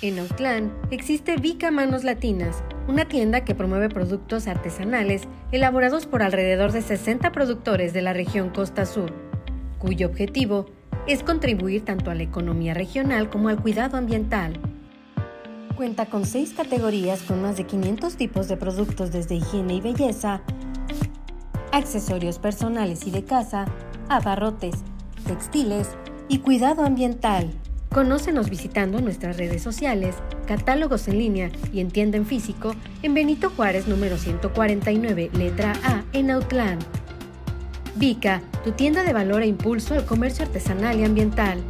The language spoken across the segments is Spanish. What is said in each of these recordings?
En Autlán existe Vica Manos Latinas, una tienda que promueve productos artesanales elaborados por alrededor de 60 productores de la región Costa Sur, cuyo objetivo es contribuir tanto a la economía regional como al cuidado ambiental. Cuenta con 6 categorías con más de 500 tipos de productos desde higiene y belleza, accesorios personales y de casa, abarrotes, textiles y cuidado ambiental. Conócenos visitando nuestras redes sociales, catálogos en línea y en tienda en físico en Benito Juárez número 149, letra A, en Autlán. Vica, tu tienda de valor e impulso al comercio artesanal y ambiental.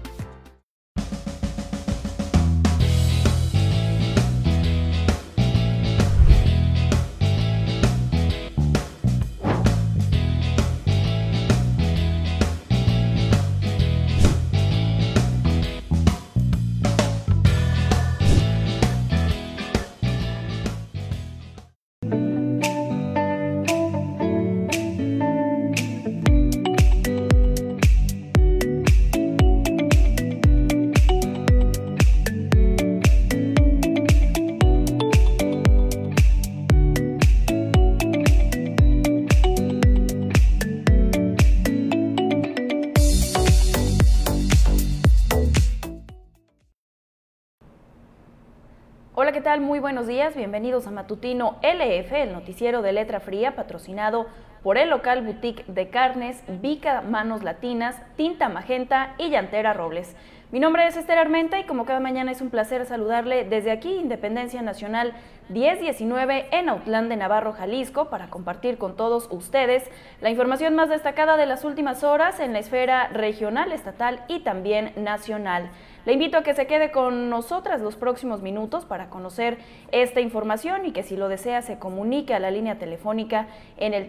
Hola, ¿qué tal? Muy buenos días, bienvenidos a Matutino LF, el noticiero de letra fría patrocinado por el local boutique de carnes Vica Manos Latinas, Tinta Magenta y Llantera Robles. Mi nombre es Esther Armenta y como cada mañana es un placer saludarle desde aquí, Independencia Nacional 1019 en Autlán de Navarro, Jalisco, para compartir con todos ustedes la información más destacada de las últimas horas en la esfera regional, estatal y también nacional. Le invito a que se quede con nosotras los próximos minutos para conocer esta información y que si lo desea se comunique a la línea telefónica en el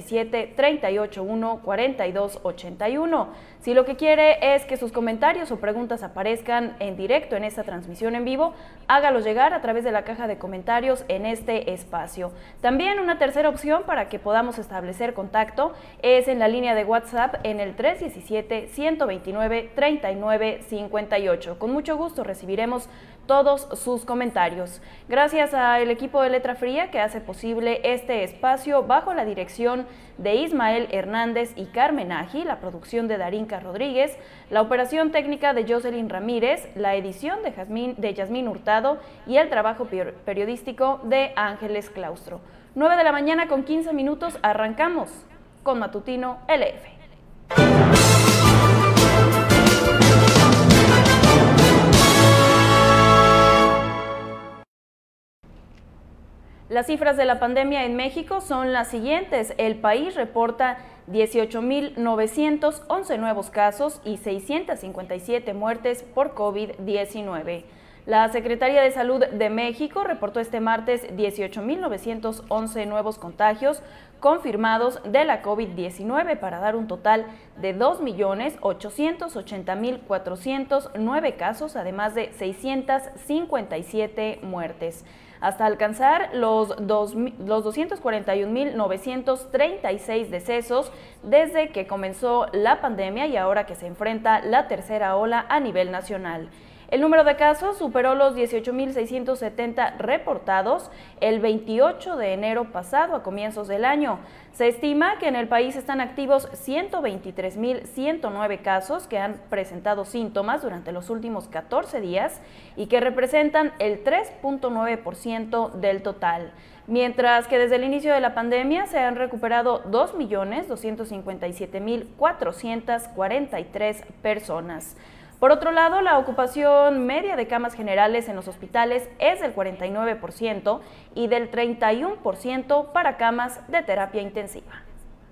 317-381-4281. Si lo que quiere es que sus comentarios o preguntas aparezcan en directo en esta transmisión en vivo, hágalos llegar a través de la caja de comentarios en este espacio. También una tercera opción para que podamos establecer contacto es en la línea de WhatsApp en el 317-129-3958. Con mucho gusto recibiremos todos sus comentarios. Gracias al equipo de Letra Fría que hace posible este espacio bajo la dirección de Ismael Hernández y Carmen Aji, la producción de Darinka Rodríguez, la operación técnica de Jocelyn Ramírez, la edición de Yasmín Hurtado y el trabajo periodístico de Ángeles Claustro. 9 de la mañana con 15 minutos, arrancamos con Matutino LF. Las cifras de la pandemia en México son las siguientes. El país reporta 18.911 nuevos casos y 657 muertes por COVID-19. La Secretaría de Salud de México reportó este martes 18.911 nuevos contagios confirmados de la COVID-19 para dar un total de 2.880.409 casos, además de 657 muertes, hasta alcanzar los 241.936 decesos desde que comenzó la pandemia y ahora que se enfrenta la tercera ola a nivel nacional. El número de casos superó los 18.670 reportados el 28 de enero pasado, a comienzos del año. Se estima que en el país están activos 123.109 casos que han presentado síntomas durante los últimos 14 días y que representan el 3.9% del total. Mientras que desde el inicio de la pandemia se han recuperado 2.257.443 personas. Por otro lado, la ocupación media de camas generales en los hospitales es del 49% y del 31% para camas de terapia intensiva.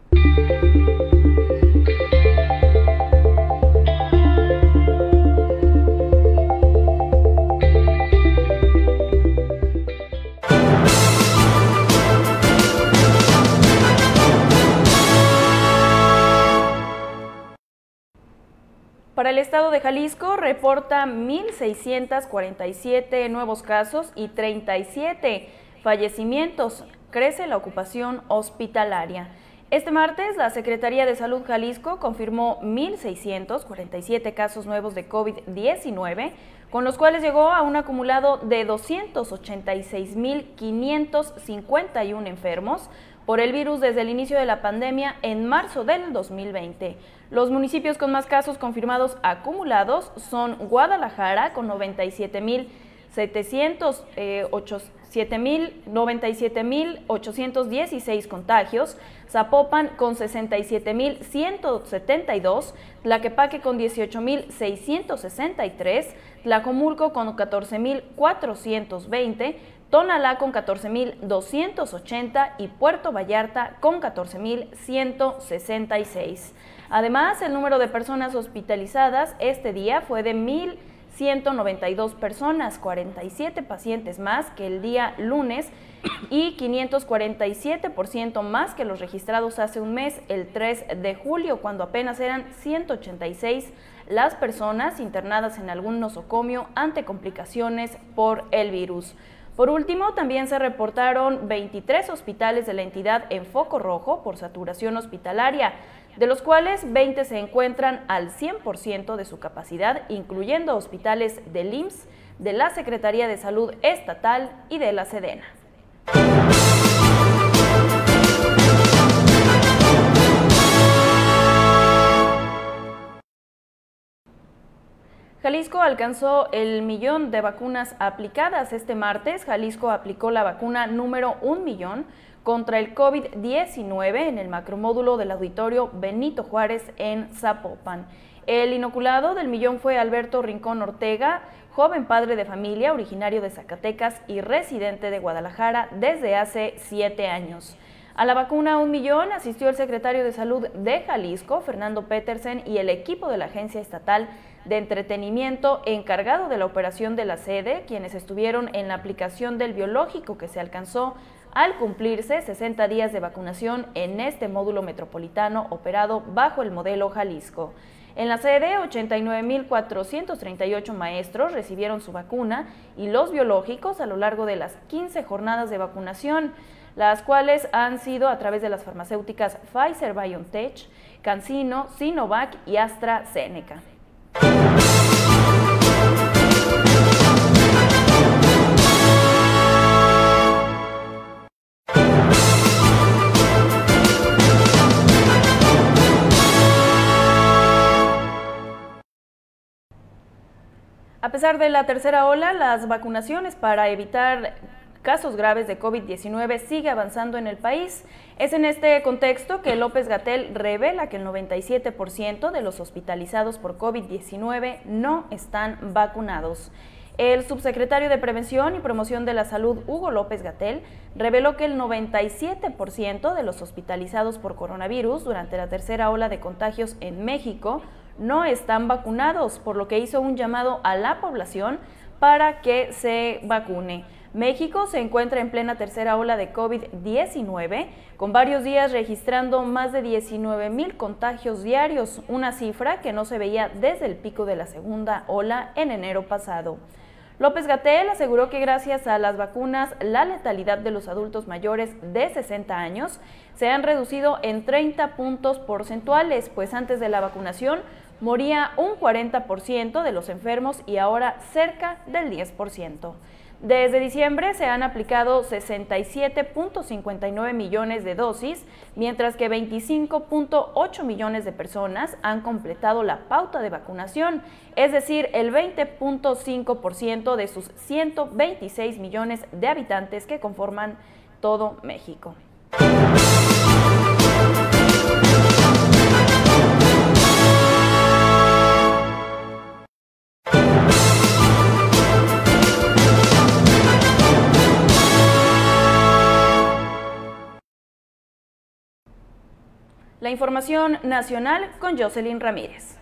Para el estado de Jalisco reporta 1.647 nuevos casos y 37 fallecimientos. Crece la ocupación hospitalaria. Este martes, la Secretaría de Salud Jalisco confirmó 1.647 casos nuevos de COVID-19, con los cuales llegó a un acumulado de 286.551 enfermos por el virus desde el inicio de la pandemia en marzo del 2020. Los municipios con más casos confirmados acumulados son Guadalajara con 97.816 contagios, Zapopan con 67.172, Tlaquepaque con 18.663, Tlajomulco con 14.420, Tonalá con 14.280 y Puerto Vallarta con 14.166. Además, el número de personas hospitalizadas este día fue de 1.192 personas, 47 pacientes más que el día lunes y 547% más que los registrados hace un mes, el 3 de julio, cuando apenas eran 186 las personas internadas en algún nosocomio ante complicaciones por el virus. Por último, también se reportaron 23 hospitales de la entidad en foco rojo por saturación hospitalaria, de los cuales 20 se encuentran al 100% de su capacidad, incluyendo hospitales del IMSS, de la Secretaría de Salud Estatal y de la Sedena. Jalisco alcanzó el 1.000.000 de vacunas aplicadas. Este martes, Jalisco aplicó la vacuna número 1.000.000 contra el COVID-19 en el macromódulo del Auditorio Benito Juárez en Zapopan. El inoculado del 1.000.000 fue Alberto Rincón Ortega, joven padre de familia, originario de Zacatecas y residente de Guadalajara desde hace 7 años. A la vacuna 1.000.000 asistió el secretario de Salud de Jalisco, Fernando Petersen, y el equipo de la Agencia Estatal de Entretenimiento encargado de la operación de la sede, quienes estuvieron en la aplicación del biológico que se alcanzó al cumplirse 60 días de vacunación en este módulo metropolitano operado bajo el modelo Jalisco. En la sede, 89.438 maestros recibieron su vacuna y los biológicos a lo largo de las 15 jornadas de vacunación, las cuales han sido a través de las farmacéuticas Pfizer-BioNTech, CanSino, Sinovac y AstraZeneca. A pesar de la tercera ola, las vacunaciones para evitar casos graves de COVID-19 sigue avanzando en el país. Es en este contexto que López-Gatell revela que el 97% de los hospitalizados por COVID-19 no están vacunados. El subsecretario de Prevención y Promoción de la Salud, Hugo López-Gatell, reveló que el 97% de los hospitalizados por coronavirus durante la tercera ola de contagios en México no están vacunados, por lo que hizo un llamado a la población para que se vacune. México se encuentra en plena tercera ola de COVID-19, con varios días registrando más de 19,000 contagios diarios, una cifra que no se veía desde el pico de la segunda ola en enero pasado. López-Gatell aseguró que gracias a las vacunas, la letalidad de los adultos mayores de 60 años se han reducido en 30 puntos porcentuales, pues antes de la vacunación moría un 40% de los enfermos y ahora cerca del 10%. Desde diciembre se han aplicado 67.59 millones de dosis, mientras que 25.8 millones de personas han completado la pauta de vacunación, es decir, el 20.5% de sus 126 millones de habitantes que conforman todo México. La información nacional con Jocelyn Ramírez.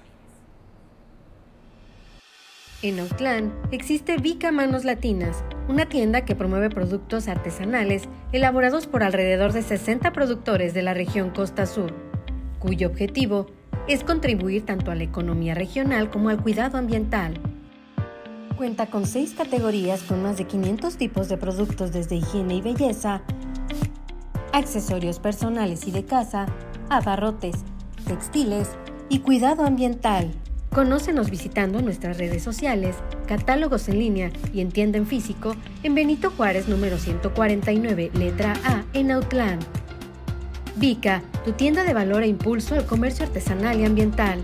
En Autlán existe Vica Manos Latinas, una tienda que promueve productos artesanales elaborados por alrededor de 60 productores de la región Costa Sur, cuyo objetivo es contribuir tanto a la economía regional como al cuidado ambiental. Cuenta con 6 categorías con más de 500 tipos de productos desde higiene y belleza, accesorios personales y de casa, abarrotes, textiles y cuidado ambiental. Conócenos visitando nuestras redes sociales catálogos en línea y en tienda en físico en Benito Juárez número 149, letra A, en Autlán. Vica, tu tienda de valor e impulso al comercio artesanal y ambiental.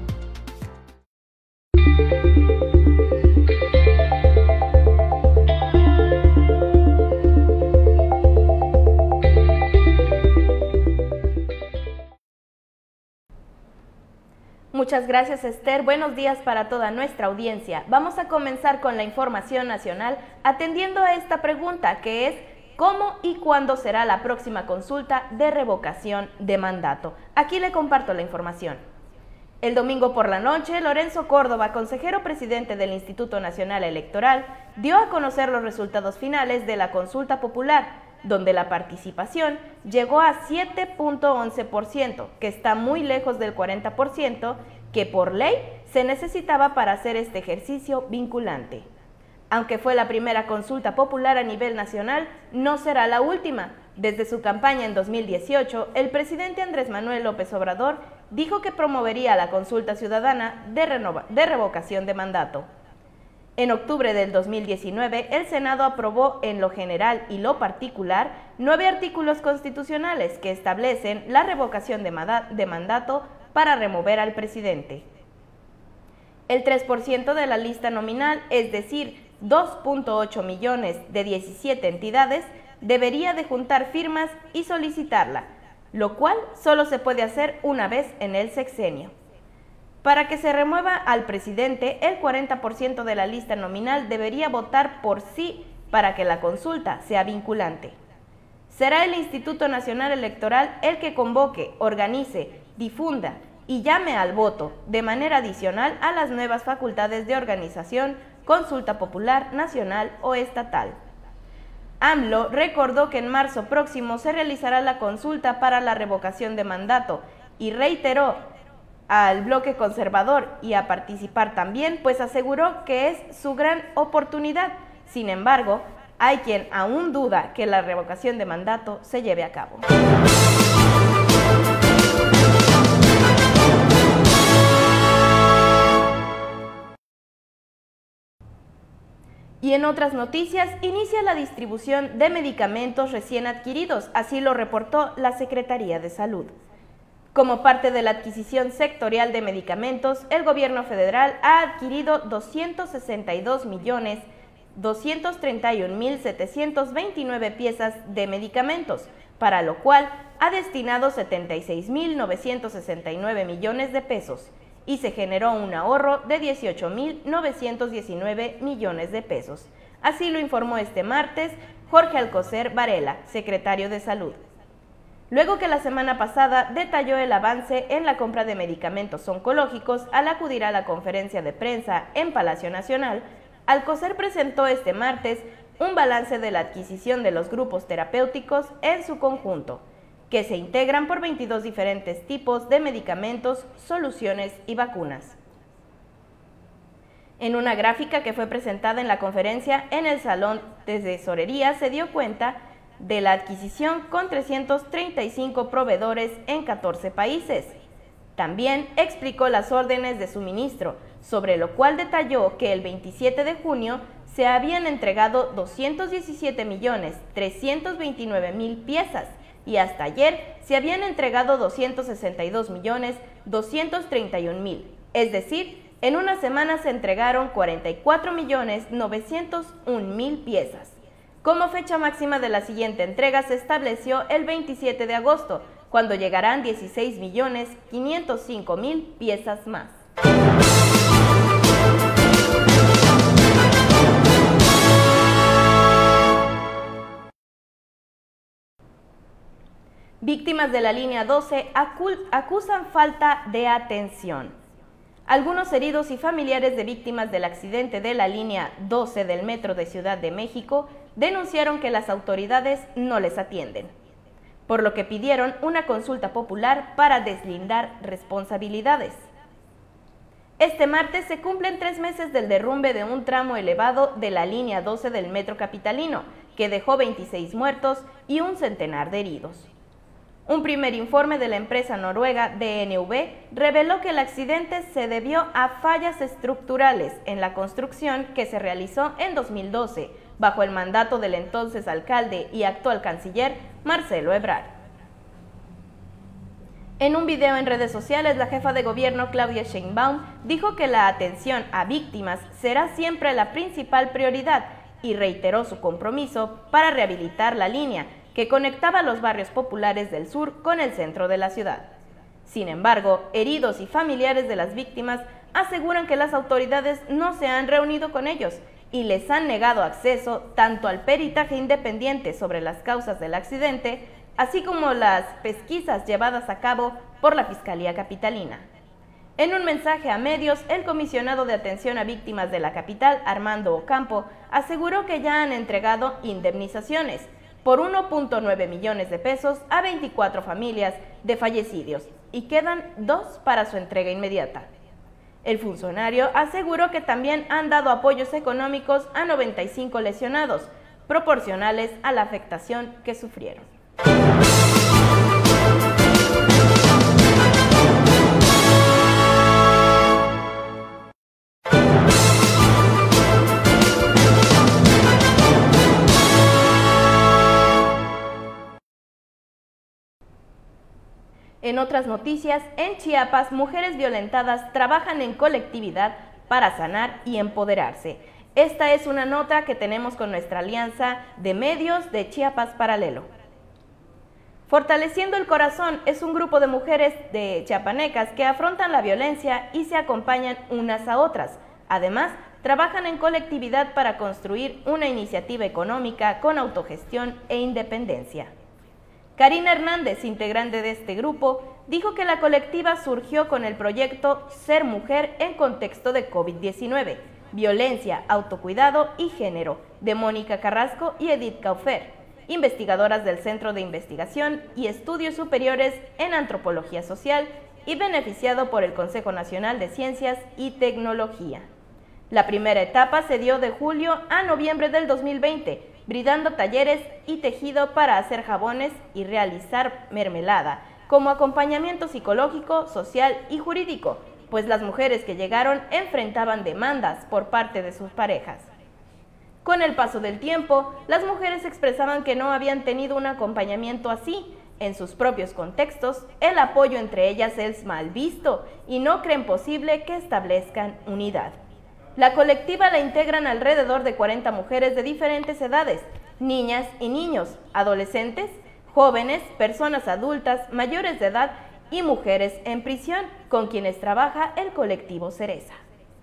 Muchas gracias, Esther. Buenos días para toda nuestra audiencia. Vamos a comenzar con la información nacional atendiendo a esta pregunta, que es ¿cómo y cuándo será la próxima consulta de revocación de mandato? Aquí le comparto la información. El domingo por la noche, Lorenzo Córdoba, consejero presidente del Instituto Nacional Electoral, dio a conocer los resultados finales de la consulta popular, donde la participación llegó a 7.11%, que está muy lejos del 40% que por ley se necesitaba para hacer este ejercicio vinculante. Aunque fue la primera consulta popular a nivel nacional, no será la última. Desde su campaña en 2018, el presidente Andrés Manuel López Obrador dijo que promovería la consulta ciudadana de revocación de mandato. En octubre del 2019, el Senado aprobó en lo general y lo particular 9 artículos constitucionales que establecen la revocación de mandato para remover al presidente. El 3% de la lista nominal, es decir, 2.8 millones de 17 entidades, debería de juntar firmas y solicitarla, lo cual solo se puede hacer una vez en el sexenio. Para que se remueva al presidente, el 40% de la lista nominal debería votar por sí para que la consulta sea vinculante. Será el Instituto Nacional Electoral el que convoque, organice, difunda y llame al voto, de manera adicional a las nuevas facultades de organización, consulta popular, nacional o estatal. AMLO recordó que en marzo próximo se realizará la consulta para la revocación de mandato y reiteró al bloque conservador y a participar también, pues aseguró que es su gran oportunidad. Sin embargo, hay quien aún duda que la revocación de mandato se lleve a cabo. Y en otras noticias, inicia la distribución de medicamentos recién adquiridos, así lo reportó la Secretaría de Salud. Como parte de la adquisición sectorial de medicamentos, el gobierno federal ha adquirido 262.231.729 piezas de medicamentos, para lo cual ha destinado 76.969 millones de pesos y se generó un ahorro de 18.919 millones de pesos. Así lo informó este martes Jorge Alcocer Varela, secretario de Salud. Luego que la semana pasada detalló el avance en la compra de medicamentos oncológicos al acudir a la conferencia de prensa en Palacio Nacional, Alcocer presentó este martes un balance de la adquisición de los grupos terapéuticos en su conjunto, que se integran por 22 diferentes tipos de medicamentos, soluciones y vacunas. En una gráfica que fue presentada en la conferencia en el Salón de Tesorería se dio cuenta de la adquisición con 335 proveedores en 14 países. También explicó las órdenes de suministro, sobre lo cual detalló que el 27 de junio se habían entregado 217.329.000 piezas y hasta ayer se habían entregado 262.231.000, es decir, en una semana se entregaron 44.901.000 piezas. Como fecha máxima de la siguiente entrega se estableció el 27 de agosto, cuando llegarán 16.505.000 piezas más. Víctimas de la línea 12 acusan falta de atención. Algunos heridos y familiares de víctimas del accidente de la línea 12 del Metro de Ciudad de México denunciaron que las autoridades no les atienden, por lo que pidieron una consulta popular para deslindar responsabilidades. Este martes se cumplen 3 meses del derrumbe de un tramo elevado de la línea 12 del Metro Capitalino, que dejó 26 muertos y un centenar de heridos. Un primer informe de la empresa noruega DNV reveló que el accidente se debió a fallas estructurales en la construcción que se realizó en 2012, bajo el mandato del entonces alcalde y actual canciller Marcelo Ebrard. En un video en redes sociales, la jefa de gobierno Claudia Sheinbaum dijo que la atención a víctimas será siempre la principal prioridad y reiteró su compromiso para rehabilitar la línea que conectaba los barrios populares del sur con el centro de la ciudad. Sin embargo, heridos y familiares de las víctimas aseguran que las autoridades no se han reunido con ellos y les han negado acceso tanto al peritaje independiente sobre las causas del accidente, así como las pesquisas llevadas a cabo por la Fiscalía Capitalina. En un mensaje a medios, el comisionado de atención a víctimas de la capital, Armando Ocampo, aseguró que ya han entregado indemnizaciones por 1.9 millones de pesos a 24 familias de fallecidos y quedan 2 para su entrega inmediata. El funcionario aseguró que también han dado apoyos económicos a 95 lesionados, proporcionales a la afectación que sufrieron. En otras noticias, en Chiapas, mujeres violentadas trabajan en colectividad para sanar y empoderarse. Esta es una nota que tenemos con nuestra alianza de medios de Chiapas Paralelo. Fortaleciendo el Corazón es un grupo de mujeres de chiapanecas que afrontan la violencia y se acompañan unas a otras. Además, trabajan en colectividad para construir una iniciativa económica con autogestión e independencia. Karina Hernández, integrante de este grupo, dijo que la colectiva surgió con el proyecto Ser Mujer en contexto de COVID-19, violencia, autocuidado y género, de Mónica Carrasco y Edith Kaufer, investigadoras del Centro de Investigación y Estudios Superiores en Antropología Social y beneficiado por el Consejo Nacional de Ciencias y Tecnología. La primera etapa se dio de julio a noviembre del 2020, brindando talleres y tejido para hacer jabones y realizar mermelada, como acompañamiento psicológico, social y jurídico, pues las mujeres que llegaron enfrentaban demandas por parte de sus parejas. Con el paso del tiempo, las mujeres expresaban que no habían tenido un acompañamiento así. En sus propios contextos, el apoyo entre ellas es mal visto y no creen posible que establezcan unidad. La colectiva la integran alrededor de 40 mujeres de diferentes edades, niñas y niños, adolescentes, jóvenes, personas adultas, mayores de edad y mujeres en prisión, con quienes trabaja el colectivo Cereza.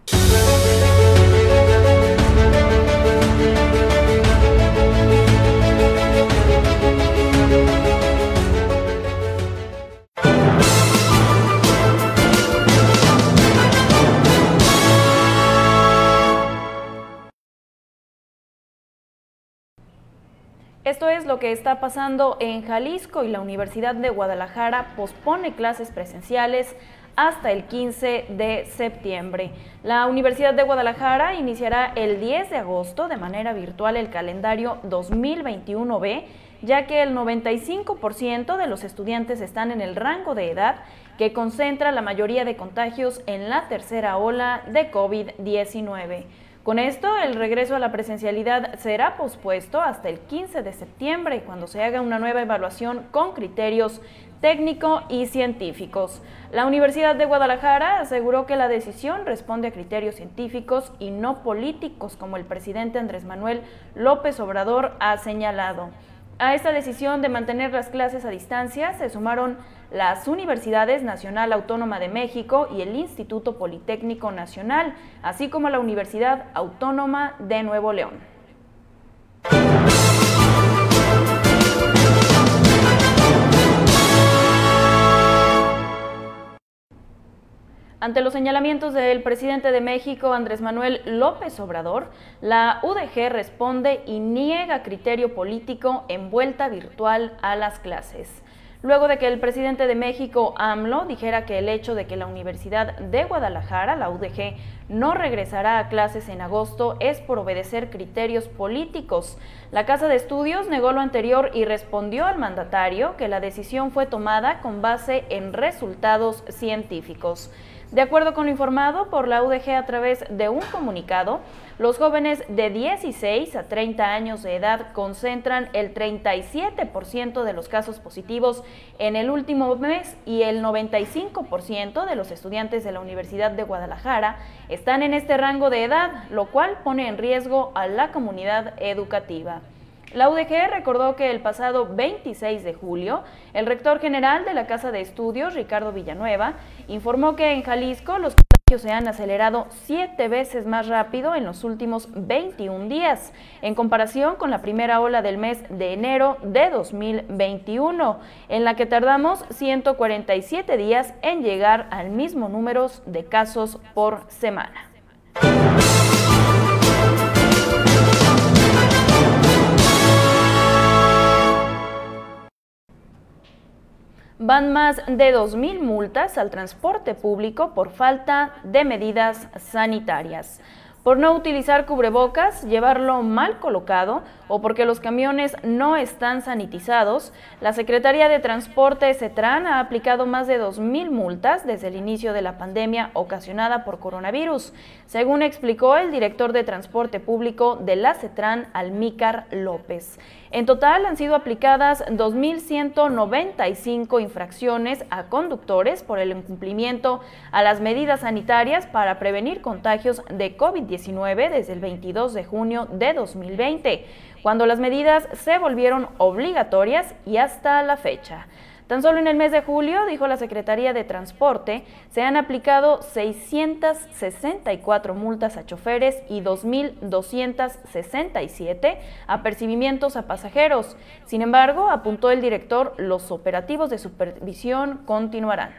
Esto es lo que está pasando en Jalisco y la Universidad de Guadalajara pospone clases presenciales hasta el 15 de septiembre. La Universidad de Guadalajara iniciará el 10 de agosto de manera virtual el calendario 2021B, ya que el 95% de los estudiantes están en el rango de edad que concentra la mayoría de contagios en la tercera ola de COVID-19. Con esto, el regreso a la presencialidad será pospuesto hasta el 15 de septiembre, cuando se haga una nueva evaluación con criterios técnico y científicos. La Universidad de Guadalajara aseguró que la decisión responde a criterios científicos y no políticos, como el presidente Andrés Manuel López Obrador ha señalado. A esta decisión de mantener las clases a distancia se sumaron las Universidades Nacional Autónoma de México y el Instituto Politécnico Nacional, así como la Universidad Autónoma de Nuevo León. Ante los señalamientos del presidente de México, Andrés Manuel López Obrador, la UDG responde y niega criterio político en vuelta virtual a las clases. luego de que el presidente de México, AMLO, dijera que el hecho de que la Universidad de Guadalajara, la UDG, no regresará a clases en agosto es por obedecer criterios políticos. La Casa de Estudios negó lo anterior y respondió al mandatario que la decisión fue tomada con base en resultados científicos. De acuerdo con lo informado por la UDG a través de un comunicado, los jóvenes de 16 a 30 años de edad concentran el 37% de los casos positivos en el último mes y el 95% de los estudiantes de la Universidad de Guadalajara están en este rango de edad, lo cual pone en riesgo a la comunidad educativa. La UDG recordó que el pasado 26 de julio, el rector general de la Casa de Estudios, Ricardo Villanueva, informó que en Jalisco los contagios se han acelerado 7 veces más rápido en los últimos 21 días, en comparación con la primera ola del mes de enero de 2021, en la que tardamos 147 días en llegar al mismo número de casos por semana. Van más de 2,000 multas al transporte público por falta de medidas sanitarias. Por no utilizar cubrebocas, llevarlo mal colocado o porque los camiones no están sanitizados, la Secretaría de Transporte CETRAN ha aplicado más de 2,000 multas desde el inicio de la pandemia ocasionada por coronavirus, según explicó el director de Transporte Público de la CETRAN, Almícar López. En total han sido aplicadas 2,195 infracciones a conductores por el incumplimiento a las medidas sanitarias para prevenir contagios de COVID-19 desde el 22 de junio de 2020, cuando las medidas se volvieron obligatorias y hasta la fecha. Tan solo en el mes de julio, dijo la Secretaría de Transporte, se han aplicado 664 multas a choferes y 2,267 apercibimientos a pasajeros. Sin embargo, apuntó el director, los operativos de supervisión continuarán.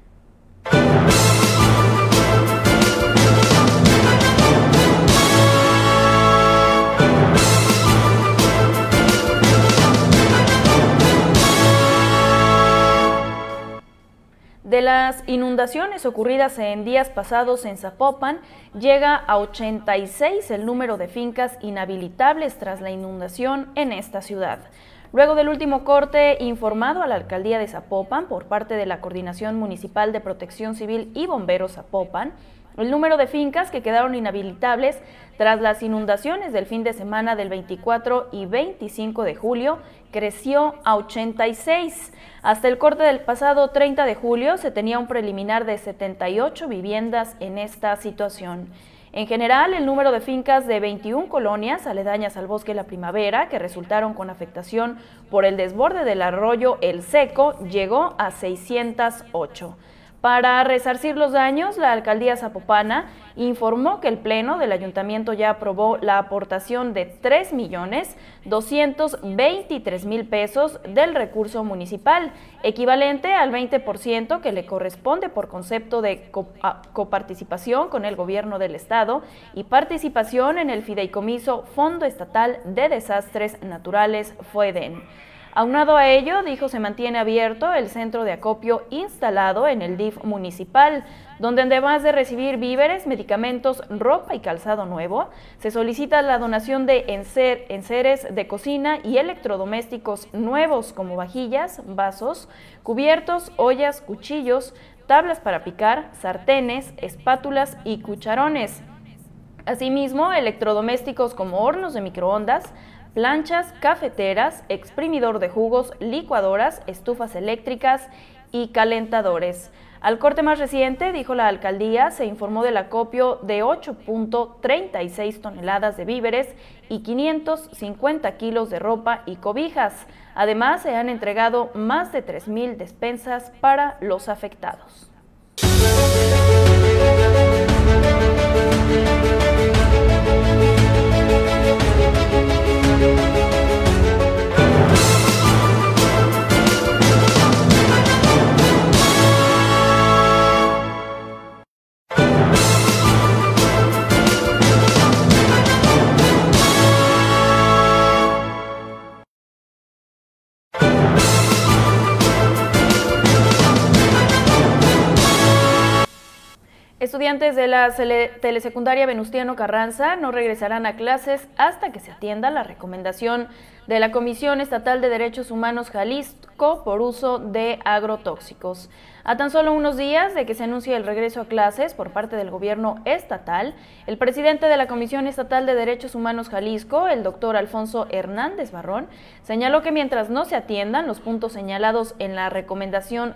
De las inundaciones ocurridas en días pasados en Zapopan, llega a 86 el número de fincas inhabilitables tras la inundación en esta ciudad. Luego del último corte informado a la Alcaldía de Zapopan por parte de la Coordinación Municipal de Protección Civil y Bomberos Zapopan, el número de fincas que quedaron inhabilitables tras las inundaciones del fin de semana del 24 y 25 de julio creció a 86. Hasta el corte del pasado 30 de julio se tenía un preliminar de 78 viviendas en esta situación. En general, el número de fincas de 21 colonias aledañas al Bosque La Primavera que resultaron con afectación por el desborde del arroyo El Seco llegó a 608. Para resarcir los daños, la alcaldía zapopana informó que el Pleno del Ayuntamiento ya aprobó la aportación de 3,223,000 pesos del recurso municipal, equivalente al 20% que le corresponde por concepto de coparticipación con el gobierno del estado y participación en el fideicomiso Fondo Estatal de Desastres Naturales FOEDEN. Aunado a ello, dijo, se mantiene abierto el centro de acopio instalado en el DIF municipal, donde además de recibir víveres, medicamentos, ropa y calzado nuevo, se solicita la donación de enseres de cocina y electrodomésticos nuevos como vajillas, vasos, cubiertos, ollas, cuchillos, tablas para picar, sartenes, espátulas y cucharones. Asimismo, electrodomésticos como hornos de microondas, planchas, cafeteras, exprimidor de jugos, licuadoras, estufas eléctricas y calentadores. Al corte más reciente, dijo la alcaldía, se informó del acopio de 8,36 toneladas de víveres y 550 kilos de ropa y cobijas. Además, se han entregado más de 3,000 despensas para los afectados. estudiantes de la telesecundaria Venustiano Carranza no regresarán a clases hasta que se atienda la recomendación de la Comisión Estatal de Derechos Humanos Jalisco por uso de agrotóxicos. A tan solo unos días de que se anuncie el regreso a clases por parte del gobierno estatal, el presidente de la Comisión Estatal de Derechos Humanos Jalisco, el doctor Alfonso Hernández Barrón, señaló que mientras no se atiendan los puntos señalados en la recomendación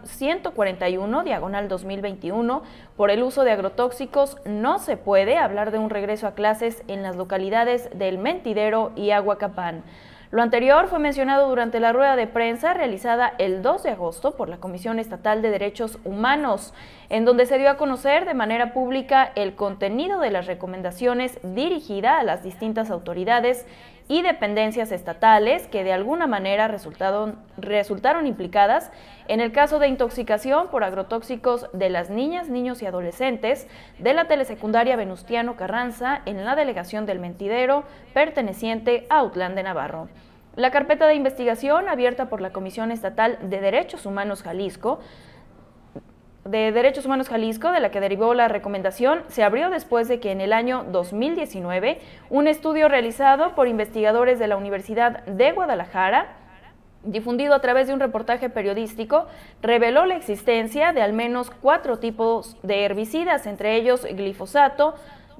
141/2021 por el uso de agrotóxicos, no se puede hablar de un regreso a clases en las localidades del Mentidero y Aguacapán. Lo anterior fue mencionado durante la rueda de prensa realizada el 2 de agosto por la Comisión Estatal de Derechos Humanos, en donde se dio a conocer de manera pública el contenido de las recomendaciones dirigida a las distintas autoridades y dependencias estatales que de alguna manera resultaron implicadas en el caso de intoxicación por agrotóxicos de las niñas, niños y adolescentes de la telesecundaria Venustiano Carranza en la delegación del Mentidero, perteneciente a Autlán de Navarro. La carpeta de investigación abierta por la Comisión Estatal de Derechos Humanos Jalisco, de la que derivó la recomendación, se abrió después de que en el año 2019 un estudio realizado por investigadores de la Universidad de Guadalajara, difundido a través de un reportaje periodístico, reveló la existencia de al menos 4 tipos de herbicidas, entre ellos glifosato,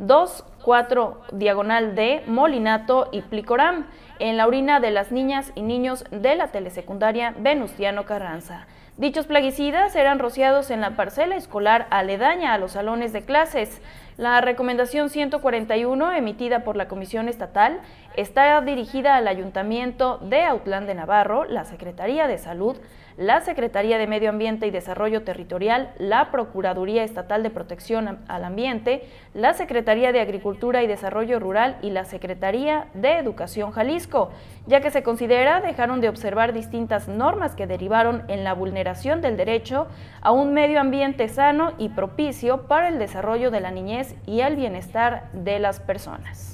2,4-D, molinato y plicoram, en la orina de las niñas y niños de la telesecundaria Venustiano Carranza. Dichos plaguicidas eran rociados en la parcela escolar aledaña a los salones de clases. La recomendación 141, emitida por la Comisión Estatal, está dirigida al Ayuntamiento de Autlán de Navarro, la Secretaría de Salud, la Secretaría de Medio Ambiente y Desarrollo Territorial, la Procuraduría Estatal de Protección al Ambiente, la Secretaría de Agricultura y Desarrollo Rural y la Secretaría de Educación Jalisco, ya que se considera dejaron de observar distintas normas que derivaron en la vulneración del derecho a un medio ambiente sano y propicio para el desarrollo de la niñez y el bienestar de las personas.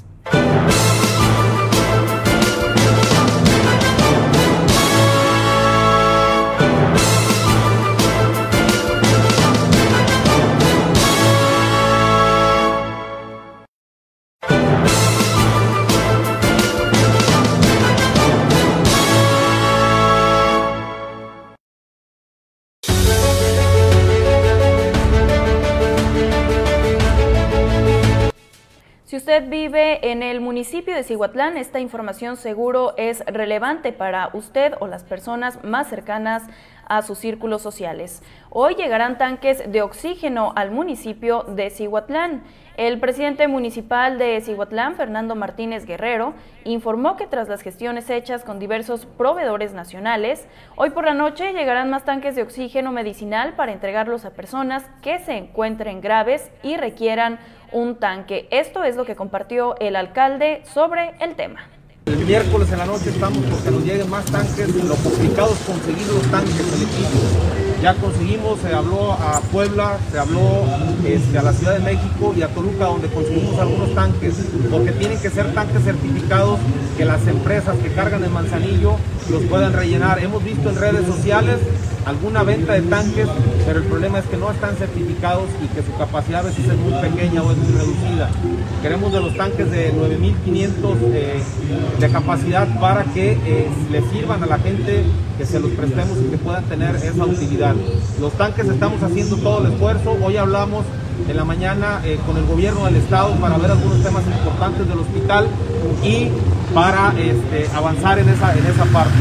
Si usted vive en el municipio de Zihuatlán, esta información seguro es relevante para usted o las personas más cercanas a sus círculos sociales. Hoy llegarán tanques de oxígeno al municipio de Zihuatlán. El presidente municipal de Zihuatlán, Fernando Martínez Guerrero, informó que tras las gestiones hechas con diversos proveedores nacionales, hoy por la noche llegarán más tanques de oxígeno medicinal para entregarlos a personas que se encuentren graves y requieran un tanque. Esto es lo que compartió el alcalde sobre el tema. El miércoles en la noche estamos porque nos lleguen más tanques. Lo complicado es conseguir los tanques, el equipo. Ya conseguimos, se habló a Puebla, se habló a la Ciudad de México y a Toluca, donde conseguimos algunos tanques, porque tienen que ser tanques certificados que las empresas que cargan el Manzanillo los puedan rellenar. Hemos visto en redes sociales alguna venta de tanques, pero el problema es que no están certificados y que su capacidad a veces es muy pequeña o es muy reducida. Queremos de los tanques de 9.500 de capacidad para que les sirvan a la gente, que se los prestemos y que puedan tener esa utilidad. Los tanques estamos haciendo todo el esfuerzo. Hoy hablamos en la mañana con el gobierno del estado para ver algunos temas importantes del hospital y para avanzar en esa parte.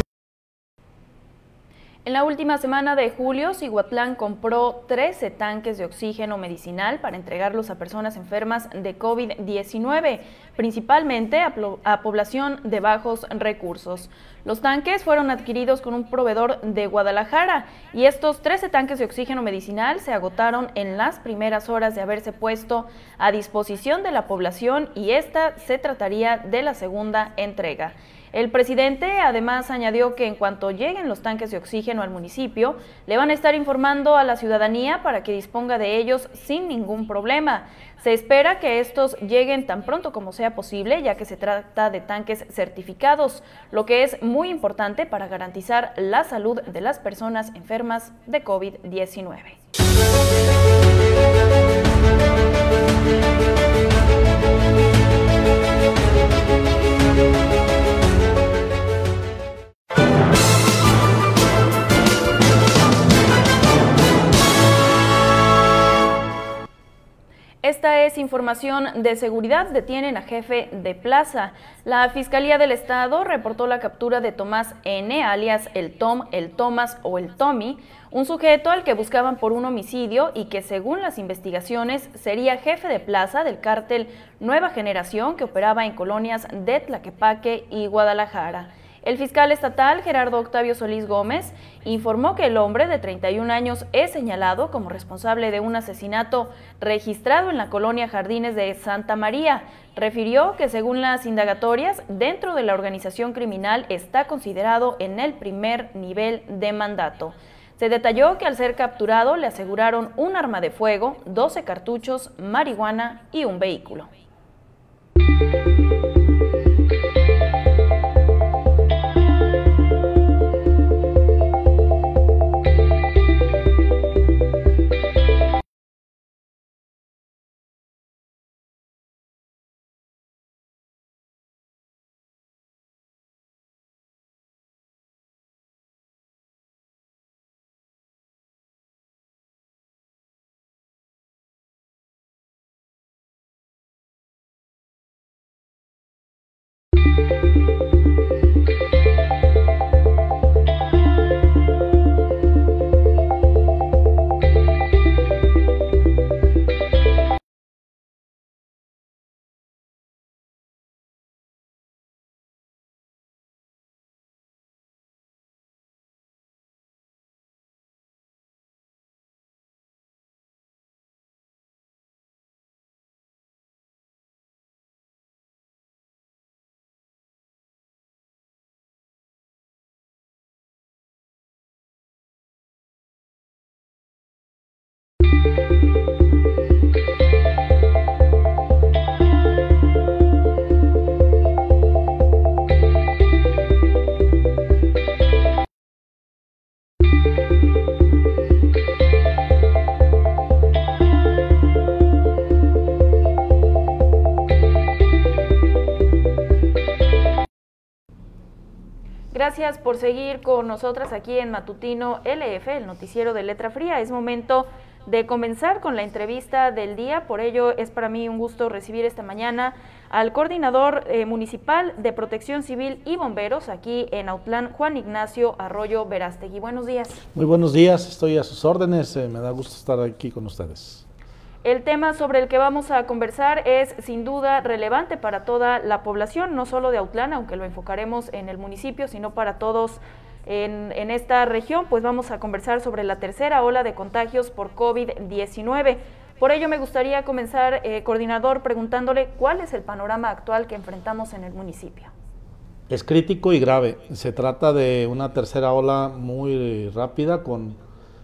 En la última semana de julio, Zihuatlán compró 13 tanques de oxígeno medicinal para entregarlos a personas enfermas de COVID-19, principalmente a población de bajos recursos. Los tanques fueron adquiridos con un proveedor de Guadalajara y estos 13 tanques de oxígeno medicinal se agotaron en las primeras horas de haberse puesto a disposición de la población y esta se trataría de la segunda entrega. El presidente además añadió que en cuanto lleguen los tanques de oxígeno al municipio, le van a estar informando a la ciudadanía para que disponga de ellos sin ningún problema. Se espera que estos lleguen tan pronto como sea posible, ya que se trata de tanques certificados, lo que es muy importante para garantizar la salud de las personas enfermas de COVID-19. Esta es información de seguridad. Detienen a jefe de plaza. La Fiscalía del Estado reportó la captura de Tomás N., alias el Tom, el Tomás o el Tommy, un sujeto al que buscaban por un homicidio y que, según las investigaciones, sería jefe de plaza del cártel Nueva Generación que operaba en colonias de Tlaquepaque y Guadalajara. El fiscal estatal, Gerardo Octavio Solís Gómez, informó que el hombre de 31 años es señalado como responsable de un asesinato registrado en la colonia Jardines de Santa María. Refirió que, según las indagatorias, dentro de la organización criminal está considerado en el primer nivel de mandato. Se detalló que al ser capturado le aseguraron un arma de fuego, 12 cartuchos, marihuana y un vehículo. Gracias por seguir con nosotras aquí en Matutino LF, el noticiero de Letra Fría. Es momento de comenzar con la entrevista del día, por ello es para mí un gusto recibir esta mañana al coordinador municipal de Protección Civil y Bomberos aquí en Autlán, Juan Ignacio Arroyo Verástegui. Buenos días. Muy buenos días, estoy a sus órdenes, me da gusto estar aquí con ustedes. El tema sobre el que vamos a conversar es sin duda relevante para toda la población, no solo de Autlán, aunque lo enfocaremos en el municipio, sino para todos en esta región. Pues vamos a conversar sobre la tercera ola de contagios por COVID-19. Por ello me gustaría comenzar, coordinador, preguntándole cuál es el panorama actual que enfrentamos en el municipio. Es crítico y grave. Se trata de una tercera ola muy rápida con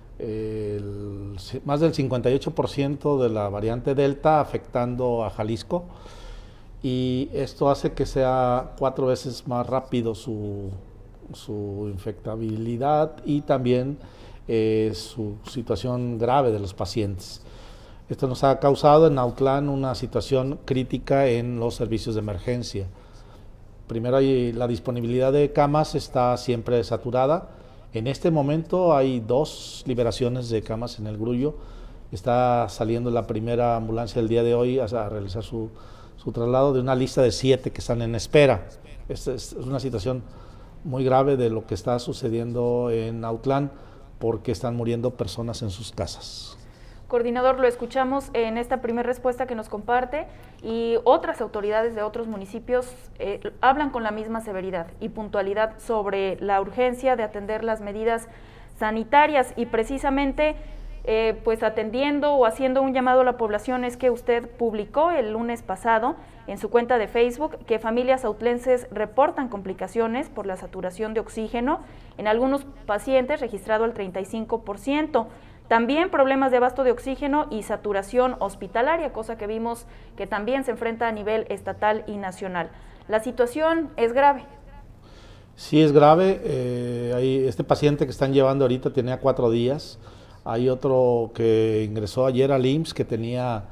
más del 58% de la variante Delta afectando a Jalisco, y esto hace que sea 4 veces más rápido su infectabilidad y también su situación grave de los pacientes. Esto nos ha causado en Autlán una situación crítica en los servicios de emergencia. Primero, la disponibilidad de camas está siempre saturada. En este momento hay 2 liberaciones de camas en el Grullo. Está saliendo la primera ambulancia el día de hoy a realizar su traslado de una lista de 7 que están en espera. Esta es una situación muy grave de lo que está sucediendo en Autlán, porque están muriendo personas en sus casas. Coordinador, lo escuchamos en esta primera respuesta que nos comparte, y otras autoridades de otros municipios hablan con la misma severidad y puntualidad sobre la urgencia de atender las medidas sanitarias, y precisamente pues atendiendo o haciendo un llamado a la población es que usted publicó el lunes pasado en su cuenta de Facebook que familias autlenses reportan complicaciones por la saturación de oxígeno, en algunos pacientes registrado el 35%. También problemas de abasto de oxígeno y saturación hospitalaria, cosa que vimos que también se enfrenta a nivel estatal y nacional. La situación es grave. Sí, es grave. Este paciente que están llevando ahorita tenía 4 días. Hay otro que ingresó ayer al IMSS que tenía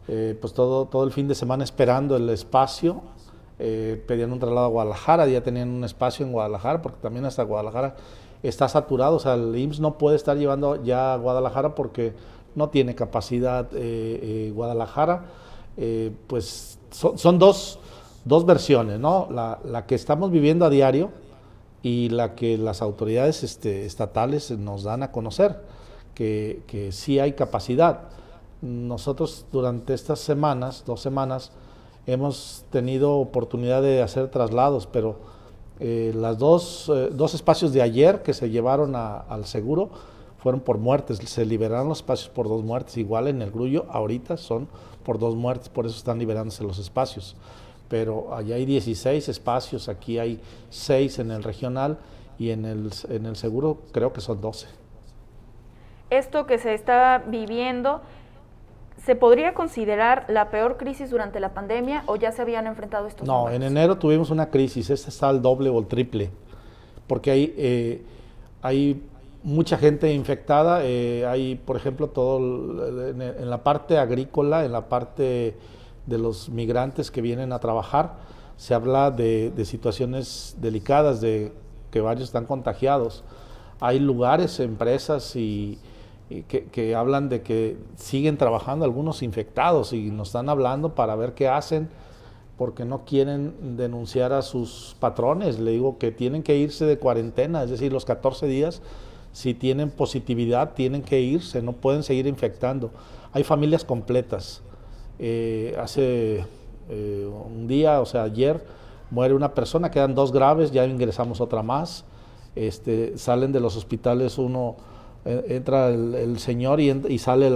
pues todo el fin de semana esperando el espacio. Pedían un traslado a Guadalajara, ya tenían un espacio en Guadalajara, porque también hasta Guadalajara está saturado, o sea, el IMSS no puede estar llevando ya a Guadalajara porque no tiene capacidad Guadalajara. Pues son dos versiones, ¿no? La que estamos viviendo a diario y la que las autoridades estatales nos dan a conocer, que sí hay capacidad. Nosotros durante estas semanas, 2 semanas, hemos tenido oportunidad de hacer traslados, pero las dos espacios de ayer que se llevaron al seguro fueron por muertes, se liberaron los espacios por 2 muertes, igual en el Grullo ahorita son por 2 muertes, por eso están liberándose los espacios, pero allá hay 16 espacios, aquí hay 6 en el regional y en el seguro creo que son 12. Esto que se está viviendo, ¿se podría considerar la peor crisis durante la pandemia o ya se habían enfrentado estos No, números? en enero tuvimos una crisis, esta está al doble o el triple, porque hay mucha gente infectada, hay, por ejemplo, en la parte agrícola, en la parte de los migrantes que vienen a trabajar, se habla de situaciones delicadas, de que varios están contagiados. Hay lugares, empresas que hablan de que siguen trabajando algunos infectados y nos están hablando para ver qué hacen porque no quieren denunciar a sus patrones. Le digo que tienen que irse de cuarentena, es decir, los 14 días, si tienen positividad, tienen que irse, no pueden seguir infectando. Hay familias completas. Hace un día, o sea, ayer, muere una persona, quedan 2 graves, ya ingresamos otra más. Salen de los hospitales entra el señor y sale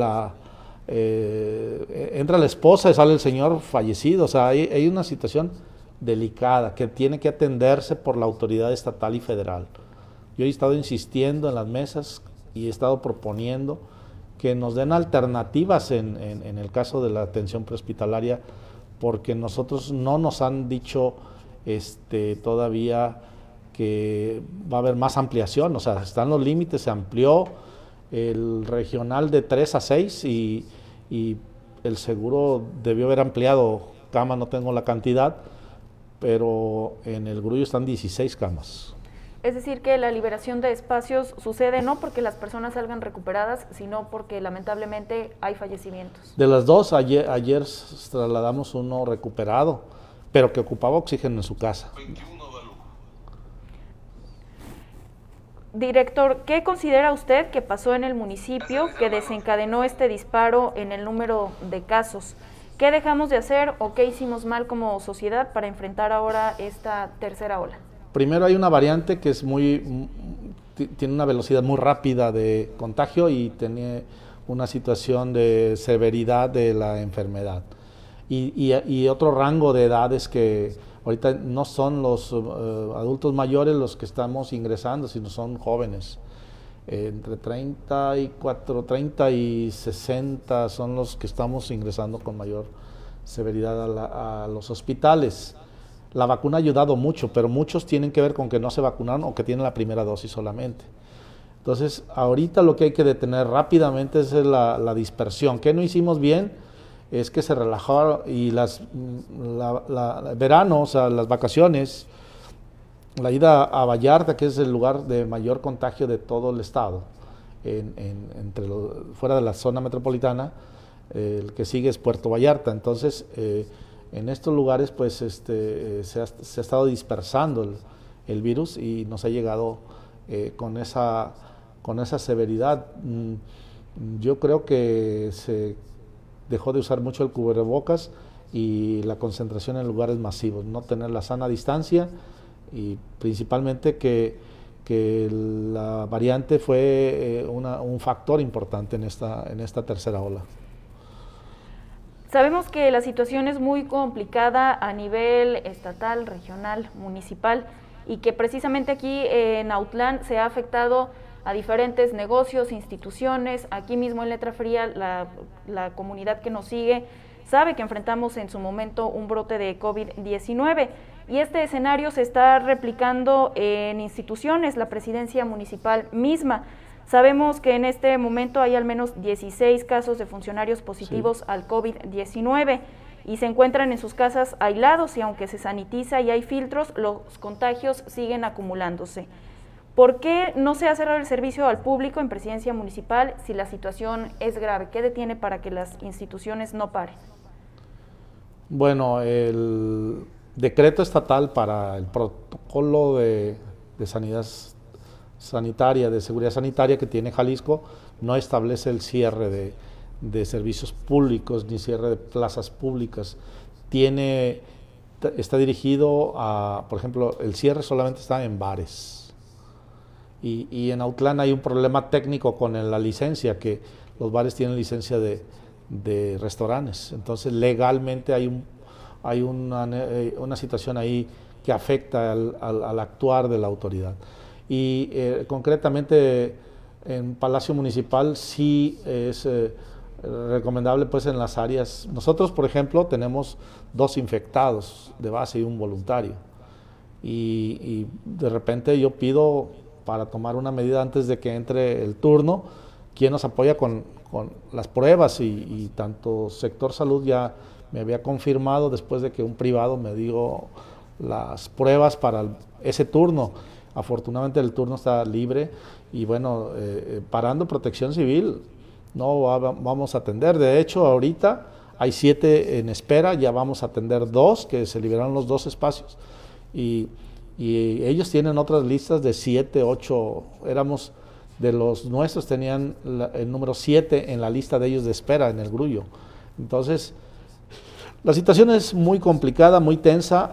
entra la esposa y sale el señor fallecido. O sea, hay una situación delicada que tiene que atenderse por la autoridad estatal y federal. Yo he estado insistiendo en las mesas y he estado proponiendo que nos den alternativas en el caso de la atención prehospitalaria, porque nosotros no nos han dicho todavía que va a haber más ampliación, o sea, están los límites, se amplió el regional de 3 a 6 y el seguro debió haber ampliado camas, no tengo la cantidad, pero en el Grullo están 16 camas. Es decir, que la liberación de espacios sucede no porque las personas salgan recuperadas, sino porque lamentablemente hay fallecimientos. De las dos, ayer trasladamos uno recuperado, pero que ocupaba oxígeno en su casa. Director, ¿qué considera usted que pasó en el municipio que desencadenó este disparo en el número de casos? ¿Qué dejamos de hacer o qué hicimos mal como sociedad para enfrentar ahora esta tercera ola? Primero hay una variante que tiene una velocidad muy rápida de contagio y tiene una situación de severidad de la enfermedad. Y otro rango de edades que ahorita no son los adultos mayores los que estamos ingresando, sino son jóvenes. Entre 30 y 60 son los que estamos ingresando con mayor severidad a los hospitales. La vacuna ha ayudado mucho, pero muchos tienen que ver con que no se vacunaron o que tienen la primera dosis solamente. Entonces, ahorita lo que hay que detener rápidamente es la dispersión. ¿Qué no hicimos bien? Es que se relajaron y el verano, o sea, las vacaciones, la ida a Vallarta, que es el lugar de mayor contagio de todo el estado, fuera de la zona metropolitana, el que sigue es Puerto Vallarta. Entonces, en estos lugares pues se ha estado dispersando el virus y nos ha llegado con esa severidad. Yo creo que se dejó de usar mucho el cubrebocas y la concentración en lugares masivos, no tener la sana distancia y principalmente que la variante fue un factor importante en esta tercera ola. Sabemos que la situación es muy complicada a nivel estatal, regional, municipal y que precisamente aquí en Autlán se ha afectado a diferentes negocios, instituciones. Aquí mismo en Letra Fría la comunidad que nos sigue sabe que enfrentamos en su momento un brote de COVID-19 y este escenario se está replicando en instituciones, la presidencia municipal misma. Sabemos que en este momento hay al menos 16 casos de funcionarios positivos al COVID-19 y se encuentran en sus casas aislados, y aunque se sanitiza y hay filtros, los contagios siguen acumulándose. ¿Por qué no se ha cerrado el servicio al público en Presidencia Municipal si la situación es grave? ¿Qué detiene para que las instituciones no paren? Bueno, el decreto estatal para el protocolo de sanidad sanitaria, de seguridad sanitaria que tiene Jalisco, no establece el cierre de servicios públicos ni cierre de plazas públicas. Está dirigido a, por ejemplo, el cierre solamente está en bares. Y en Autlán hay un problema técnico con la licencia, que los bares tienen licencia de restaurantes. Entonces, legalmente hay una situación ahí que afecta al actuar de la autoridad. Y concretamente en Palacio Municipal sí es recomendable pues en las áreas. Nosotros, por ejemplo, tenemos 2 infectados de base y un voluntario. Y de repente yo pido para tomar una medida antes de que entre el turno, quien nos apoya con las pruebas, y tanto sector salud ya me había confirmado después de que un privado me dio las pruebas para ese turno. Afortunadamente el turno está libre y bueno, parando Protección Civil no vamos a atender. De hecho, ahorita hay 7 en espera, ya vamos a atender 2, que se liberaron los 2 espacios. Y ellos tienen otras listas de 7, 8, éramos de los nuestros, tenían el número 7 en la lista de ellos de espera en el Grullo. Entonces, la situación es muy complicada, muy tensa,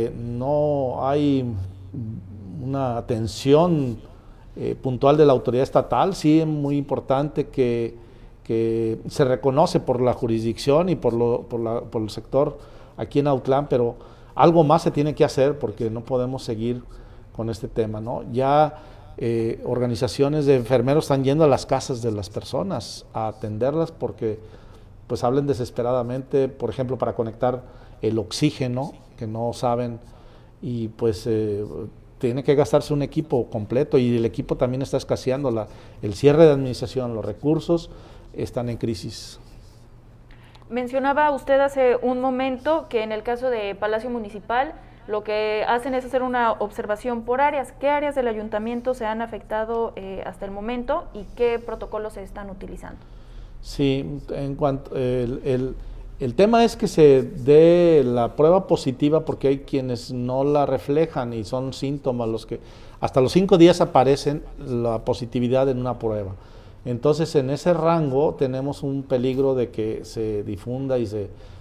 no hay una atención puntual de la autoridad estatal. Sí es muy importante que se reconoce por la jurisdicción y por el sector aquí en Autlán, pero algo más se tiene que hacer porque no podemos seguir con este tema, ¿no? Ya organizaciones de enfermeros están yendo a las casas de las personas a atenderlas porque pues hablan desesperadamente, por ejemplo, para conectar el oxígeno, que no saben, y pues tiene que gastarse un equipo completo y el equipo también está escaseando, el cierre de administración, los recursos están en crisis. Mencionaba usted hace un momento que en el caso de Palacio Municipal lo que hacen es hacer una observación por áreas. ¿Qué áreas del ayuntamiento se han afectado hasta el momento y qué protocolos se están utilizando? Sí, en cuanto el tema es que se dé la prueba positiva porque hay quienes no la reflejan y son síntomas los que hasta los 5 días aparecen la positividad en una prueba. Entonces, en ese rango tenemos un peligro de que se difunda y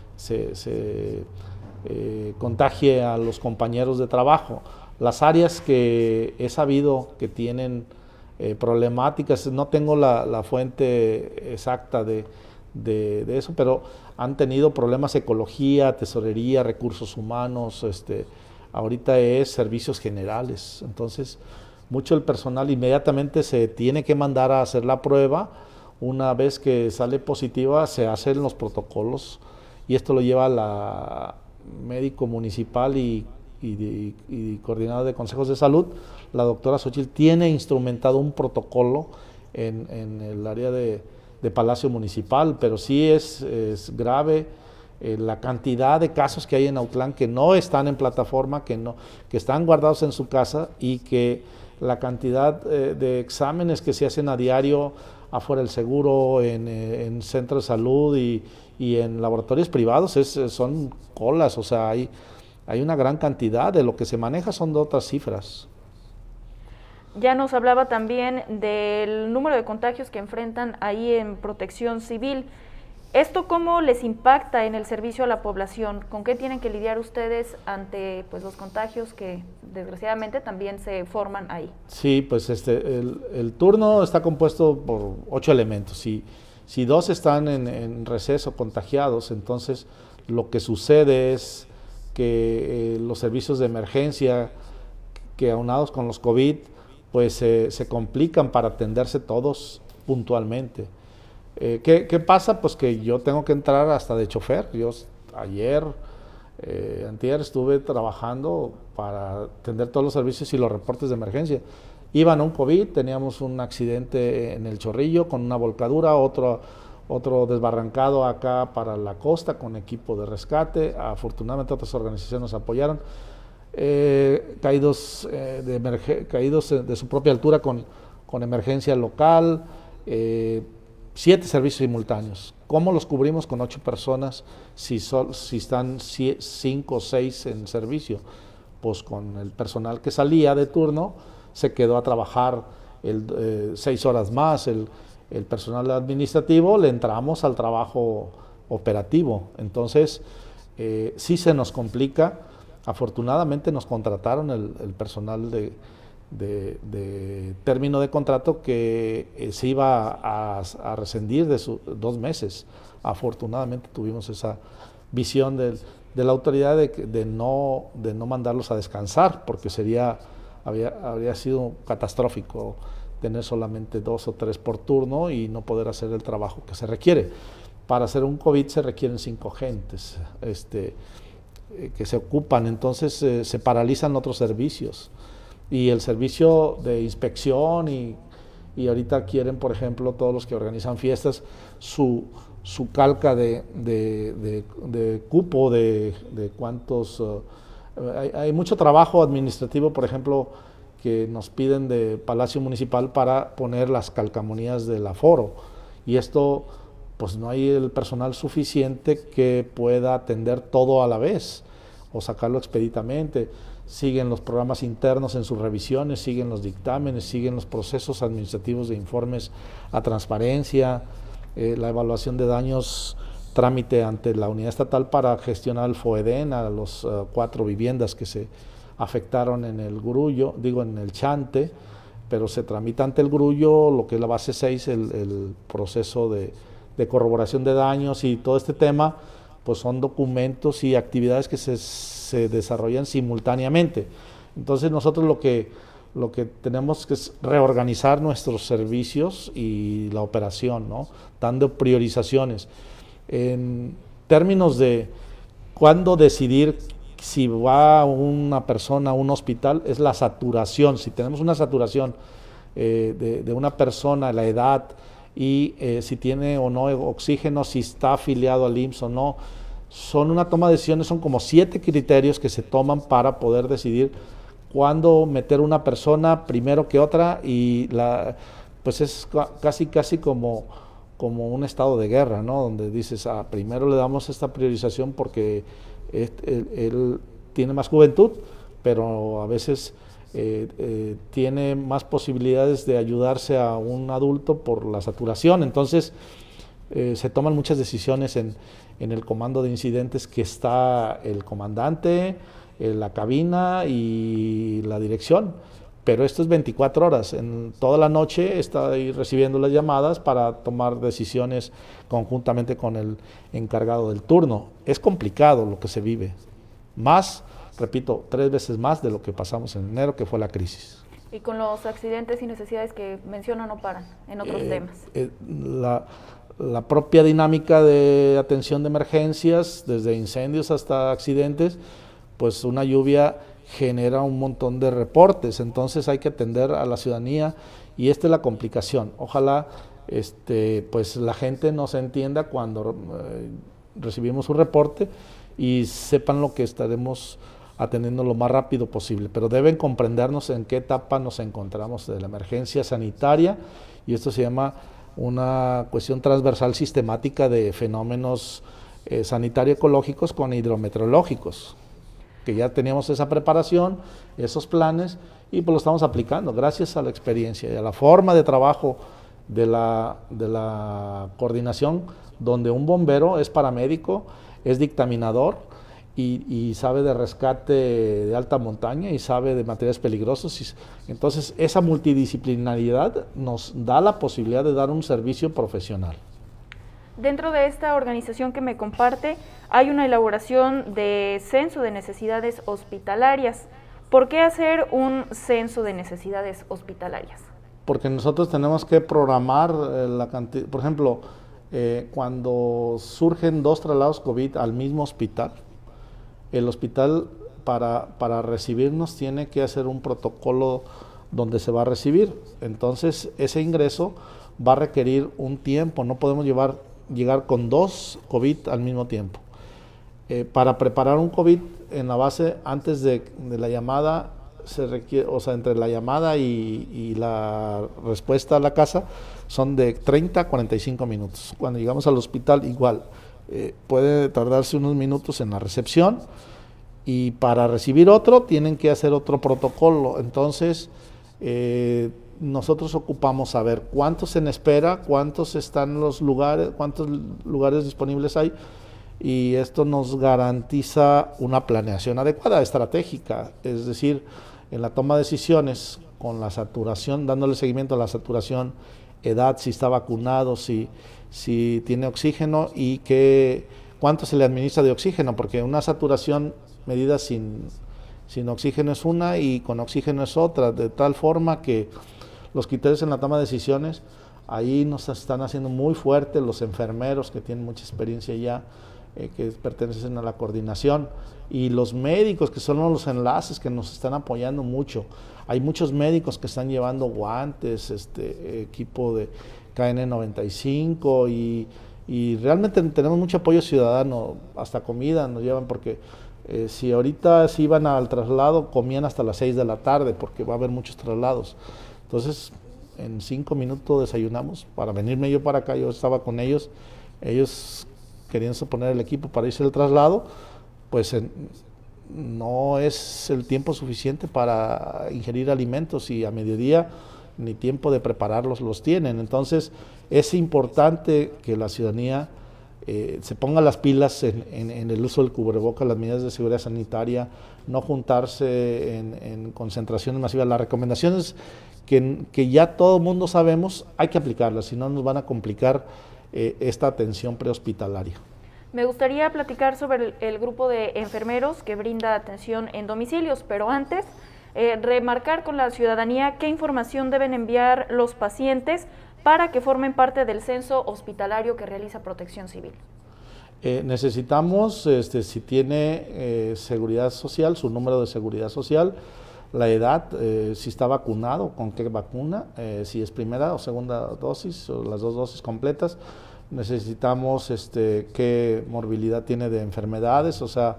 se contagie a los compañeros de trabajo. Las áreas que he sabido que tienen problemáticas, no tengo la fuente exacta de eso, pero han tenido problemas ecología, tesorería, recursos humanos, ahorita es servicios generales. Entonces, mucho el personal inmediatamente se tiene que mandar a hacer la prueba. Una vez que sale positiva, se hacen los protocolos y esto lo lleva la médico municipal y coordinador de consejos de salud. La doctora Xochitl tiene instrumentado un protocolo en el área de Palacio Municipal, pero sí es grave la cantidad de casos que hay en Autlán que no están en plataforma, que están guardados en su casa, y que la cantidad de exámenes que se hacen a diario afuera del seguro, en centros de salud y en laboratorios privados son colas. O sea, hay una gran cantidad, de lo que se maneja son de otras cifras. Ya nos hablaba también del número de contagios que enfrentan ahí en Protección Civil. ¿Esto cómo les impacta en el servicio a la población? ¿Con qué tienen que lidiar ustedes ante pues, los contagios que desgraciadamente también se forman ahí? Sí, pues el turno está compuesto por 8 elementos. Si 2 están en receso contagiados, entonces lo que sucede es que los servicios de emergencia, que aunados con los COVID, pues se complican para atenderse todos puntualmente. ¿Qué pasa? Pues que yo tengo que entrar hasta de chofer. Yo antier estuve trabajando para atender todos los servicios y los reportes de emergencia. iban a un COVID, teníamos un accidente en el Chorrillo con una volcadura, otro desbarrancado acá para la costa con equipo de rescate. Afortunadamente otras organizaciones nos apoyaron. Caídos de su propia altura con emergencia local, 7 servicios simultáneos. ¿Cómo los cubrimos con 8 personas si están 5 o 6 en servicio? Pues con el personal que salía de turno se quedó a trabajar 6 horas más. El personal administrativo le entramos al trabajo operativo. Entonces, sí se nos complica. Afortunadamente nos contrataron el personal de término de contrato que se iba a rescindir de 2 meses. Afortunadamente tuvimos esa visión de la autoridad de no mandarlos a descansar, porque habría sido catastrófico tener solamente 2 o 3 por turno y no poder hacer el trabajo que se requiere. Para hacer un COVID se requieren 5 gentes que se ocupan, entonces se paralizan otros servicios. Y el servicio de inspección y ahorita quieren, por ejemplo, todos los que organizan fiestas, su calca de cupo, de cuántos... hay mucho trabajo administrativo, por ejemplo, que nos piden de Palacio Municipal para poner las calcamonías del aforo. Y esto, pues no hay el personal suficiente que pueda atender todo a la vez o sacarlo expeditamente. Siguen los programas internos en sus revisiones, siguen los dictámenes, siguen los procesos administrativos de informes a transparencia, la evaluación de daños, trámite ante la unidad estatal para gestionar el FOEDEN a los 4 viviendas que se afectaron en el Grullo, en el Chante, pero se tramita ante el Grullo lo que es la base 6, el proceso de corroboración de daños y todo este tema, pues son documentos y actividades que se desarrollan simultáneamente. Entonces nosotros lo que tenemos que es reorganizar nuestros servicios y la operación, ¿no? Dando priorizaciones. En términos de cuándo decidir si va una persona a un hospital, es la saturación. Si tenemos una saturación de una persona, la edad, y si tiene o no oxígeno, si está afiliado al IMSS o no, son una toma de decisiones, son como 7 criterios que se toman para poder decidir cuándo meter una persona primero que otra, y pues es casi como un estado de guerra, ¿no? Donde dices, primero le damos esta priorización porque él tiene más juventud, pero a veces tiene más posibilidades de ayudarse a un adulto por la saturación. Entonces se toman muchas decisiones en el comando de incidentes, que está el comandante, la cabina y la dirección, pero esto es 24 horas, en toda la noche está ahí recibiendo las llamadas para tomar decisiones conjuntamente con el encargado del turno. Es complicado lo que se vive, más, repito, 3 veces más de lo que pasamos en enero, que fue la crisis. Y con los accidentes y necesidades que menciona no paran en otros temas. La propia dinámica de atención de emergencias, desde incendios hasta accidentes, pues una lluvia genera un montón de reportes, entonces hay que atender a la ciudadanía, y esta es la complicación. Ojalá pues la gente nos entienda cuando recibimos un reporte y sepan lo que estaremos atendiendo lo más rápido posible, pero deben comprendernos en qué etapa nos encontramos de la emergencia sanitaria, y esto se llama una cuestión transversal sistemática de fenómenos sanitario-ecológicos con hidrometeorológicos, que ya teníamos esa preparación, esos planes, y pues lo estamos aplicando gracias a la experiencia y a la forma de trabajo de la coordinación, donde un bombero es paramédico, es dictaminador y sabe de rescate de alta montaña y sabe de materiales peligrosos. Entonces esa multidisciplinaridad nos da la posibilidad de dar un servicio profesional. Dentro de esta organización que me comparte, hay una elaboración de censo de necesidades hospitalarias. ¿Por qué hacer un censo de necesidades hospitalarias? Porque nosotros tenemos que programar la cantidad. Por ejemplo, cuando surgen 2 traslados COVID al mismo hospital, el hospital para recibirnos tiene que hacer un protocolo donde se va a recibir. Entonces, ese ingreso va a requerir un tiempo, no podemos llegar con 2 COVID al mismo tiempo. Para preparar un COVID en la base, antes de la llamada, se requiere, o sea, entre la llamada y la respuesta a la casa, son de 30 a 45 minutos. Cuando llegamos al hospital, igual, puede tardarse unos minutos en la recepción, y para recibir otro, tienen que hacer otro protocolo. Entonces, nosotros ocupamos saber cuántos en espera, cuántos están los lugares, cuántos lugares disponibles hay, y esto nos garantiza una planeación adecuada, estratégica, es decir, en la toma de decisiones, con la saturación, dándole seguimiento a la saturación, edad, si está vacunado, si tiene oxígeno y cuánto se le administra de oxígeno, porque una saturación medida sin oxígeno es una y con oxígeno es otra, de tal forma que los criterios en la toma de decisiones, ahí nos están haciendo muy fuerte los enfermeros que tienen mucha experiencia ya, que pertenecen a la coordinación, y los médicos que son los enlaces que nos están apoyando mucho. Hay muchos médicos que están llevando guantes, equipo de KN95 y realmente tenemos mucho apoyo ciudadano, hasta comida nos llevan, porque si ahorita se iban al traslado, comían hasta las 6 de la tarde porque va a haber muchos traslados. Entonces, en 5 minutos desayunamos. Para venirme yo para acá, yo estaba con ellos queriendo poner el equipo para irse al traslado, pues no es el tiempo suficiente para ingerir alimentos, y a mediodía ni tiempo de prepararlos los tienen. Entonces, es importante que la ciudadanía se ponga las pilas en el uso del cubrebocas, las medidas de seguridad sanitaria, no juntarse en concentraciones masivas. Las recomendaciones que ya todo el mundo sabemos, hay que aplicarlas, si no nos van a complicar esta atención prehospitalaria. Me gustaría platicar sobre el grupo de enfermeros que brinda atención en domicilios, pero antes remarcar con la ciudadanía qué información deben enviar los pacientes para que formen parte del censo hospitalario que realiza Protección Civil. Necesitamos, si tiene seguridad social, su número de seguridad social, la edad, si está vacunado, con qué vacuna, si es primera o segunda dosis, o las 2 dosis completas. Necesitamos qué morbilidad tiene de enfermedades, o sea,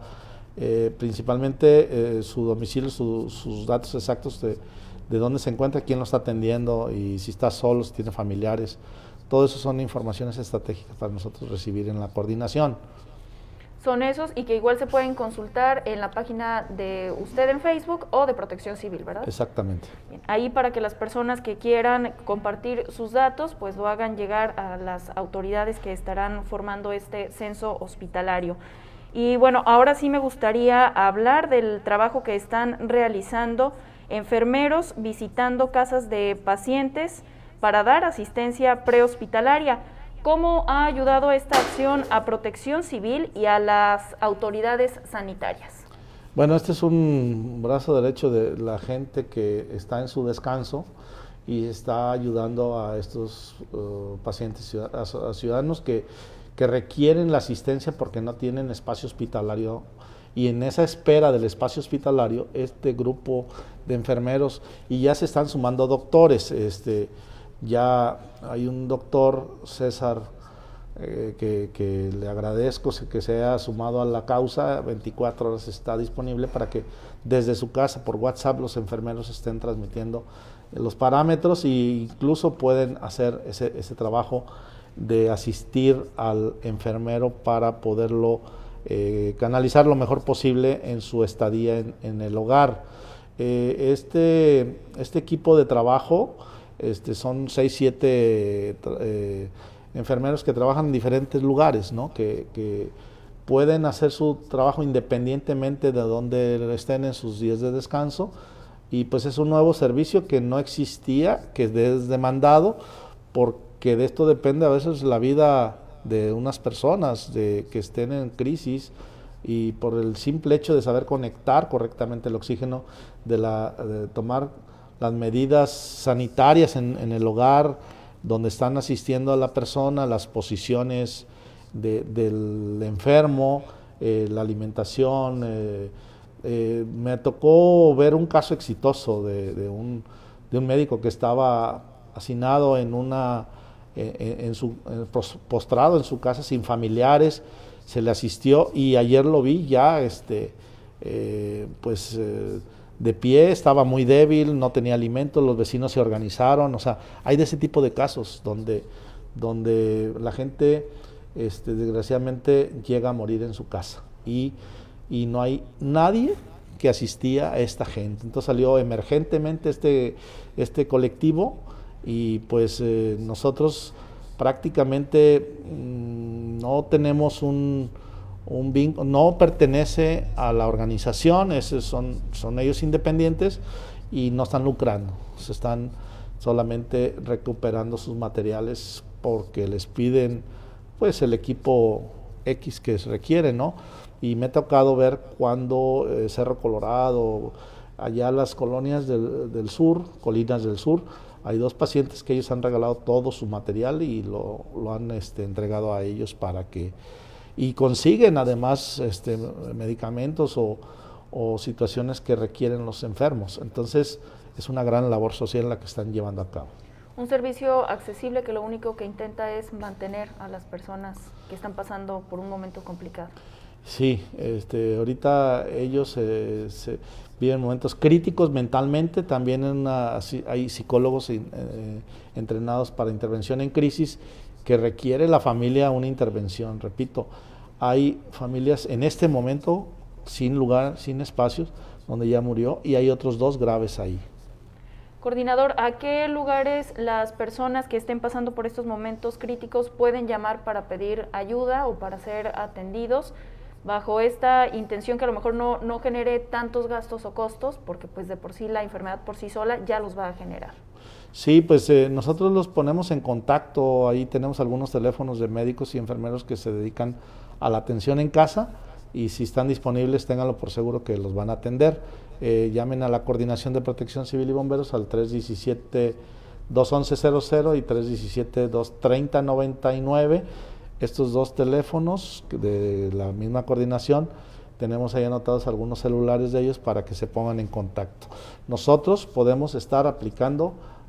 principalmente su domicilio, sus datos exactos de dónde se encuentra, quién lo está atendiendo, y si está solo, si tiene familiares. Todo eso son informaciones estratégicas para nosotros recibir en la coordinación. Son esos, y que igual se pueden consultar en la página de usted en Facebook o de Protección Civil, ¿verdad? Exactamente. Bien, ahí para que las personas que quieran compartir sus datos, pues lo hagan llegar a las autoridades que estarán formando este censo hospitalario. Y bueno, ahora sí me gustaría hablar del trabajo que están realizando enfermeros visitando casas de pacientes para dar asistencia prehospitalaria. ¿Cómo ha ayudado esta acción a Protección Civil y a las autoridades sanitarias? Bueno, este es un brazo derecho de la gente que está en su descanso y está ayudando a estos pacientes, a ciudadanos que requieren la asistencia porque no tienen espacio hospitalario. Y en esa espera del espacio hospitalario, este grupo de enfermeros, y ya se están sumando doctores, ya hay un doctor, César, que le agradezco que se haya sumado a la causa. 24 horas está disponible para que desde su casa por WhatsApp los enfermeros estén transmitiendo los parámetros, e incluso pueden hacer ese trabajo de asistir al enfermero para poderlo canalizar lo mejor posible en su estadía en el hogar. Este equipo de trabajo, son 6, 7 enfermeros que trabajan en diferentes lugares, ¿no? que pueden hacer su trabajo independientemente de donde estén en sus días de descanso, y pues es un nuevo servicio que no existía, que es demandado, porque de esto depende a veces la vida de unas personas que estén en crisis, y por el simple hecho de saber conectar correctamente el oxígeno, de tomar las medidas sanitarias en el hogar donde están asistiendo a la persona, las posiciones del enfermo, la alimentación. Me tocó ver un caso exitoso de de un médico que estaba hacinado postrado en su casa sin familiares. Se le asistió y ayer lo vi ya de pie, estaba muy débil, no tenía alimento, los vecinos se organizaron. O sea, hay de ese tipo de casos donde la gente desgraciadamente llega a morir en su casa y no hay nadie que asistía a esta gente. Entonces salió emergentemente este colectivo y pues nosotros prácticamente no tenemos un vínculo, no pertenece a la organización, son ellos independientes y no están lucrando, se están solamente recuperando sus materiales porque les piden pues el equipo X que se requiere, ¿no? Y me ha tocado ver cuando Cerro Colorado, allá las colonias del sur, colinas del sur, hay 2 pacientes que ellos han regalado todo su material y lo han entregado a ellos para que, y consiguen además medicamentos o situaciones que requieren los enfermos. Entonces es una gran labor social la que están llevando a cabo. Un servicio accesible que lo único que intenta es mantener a las personas que están pasando por un momento complicado. Sí, ahorita ellos viven momentos críticos mentalmente, también hay psicólogos entrenados para intervención en crisis que requiere la familia una intervención. Repito, hay familias en este momento sin lugar, sin espacios, donde ya murió, y hay otros 2 graves ahí. Coordinador, ¿a qué lugares las personas que estén pasando por estos momentos críticos pueden llamar para pedir ayuda o para ser atendidos bajo esta intención que a lo mejor no genere tantos gastos o costos, porque pues de por sí la enfermedad por sí sola ya los va a generar? Sí, pues nosotros los ponemos en contacto, ahí tenemos algunos teléfonos de médicos y enfermeros que se dedican a la atención en casa, y si están disponibles, ténganlo por seguro que los van a atender. Llamen a la Coordinación de Protección Civil y Bomberos al 317-211-00 y 317-230-99. Estos 2 teléfonos de la misma coordinación, tenemos ahí anotados algunos celulares de ellos para que se pongan en contacto. Nosotros podemos estar aplicando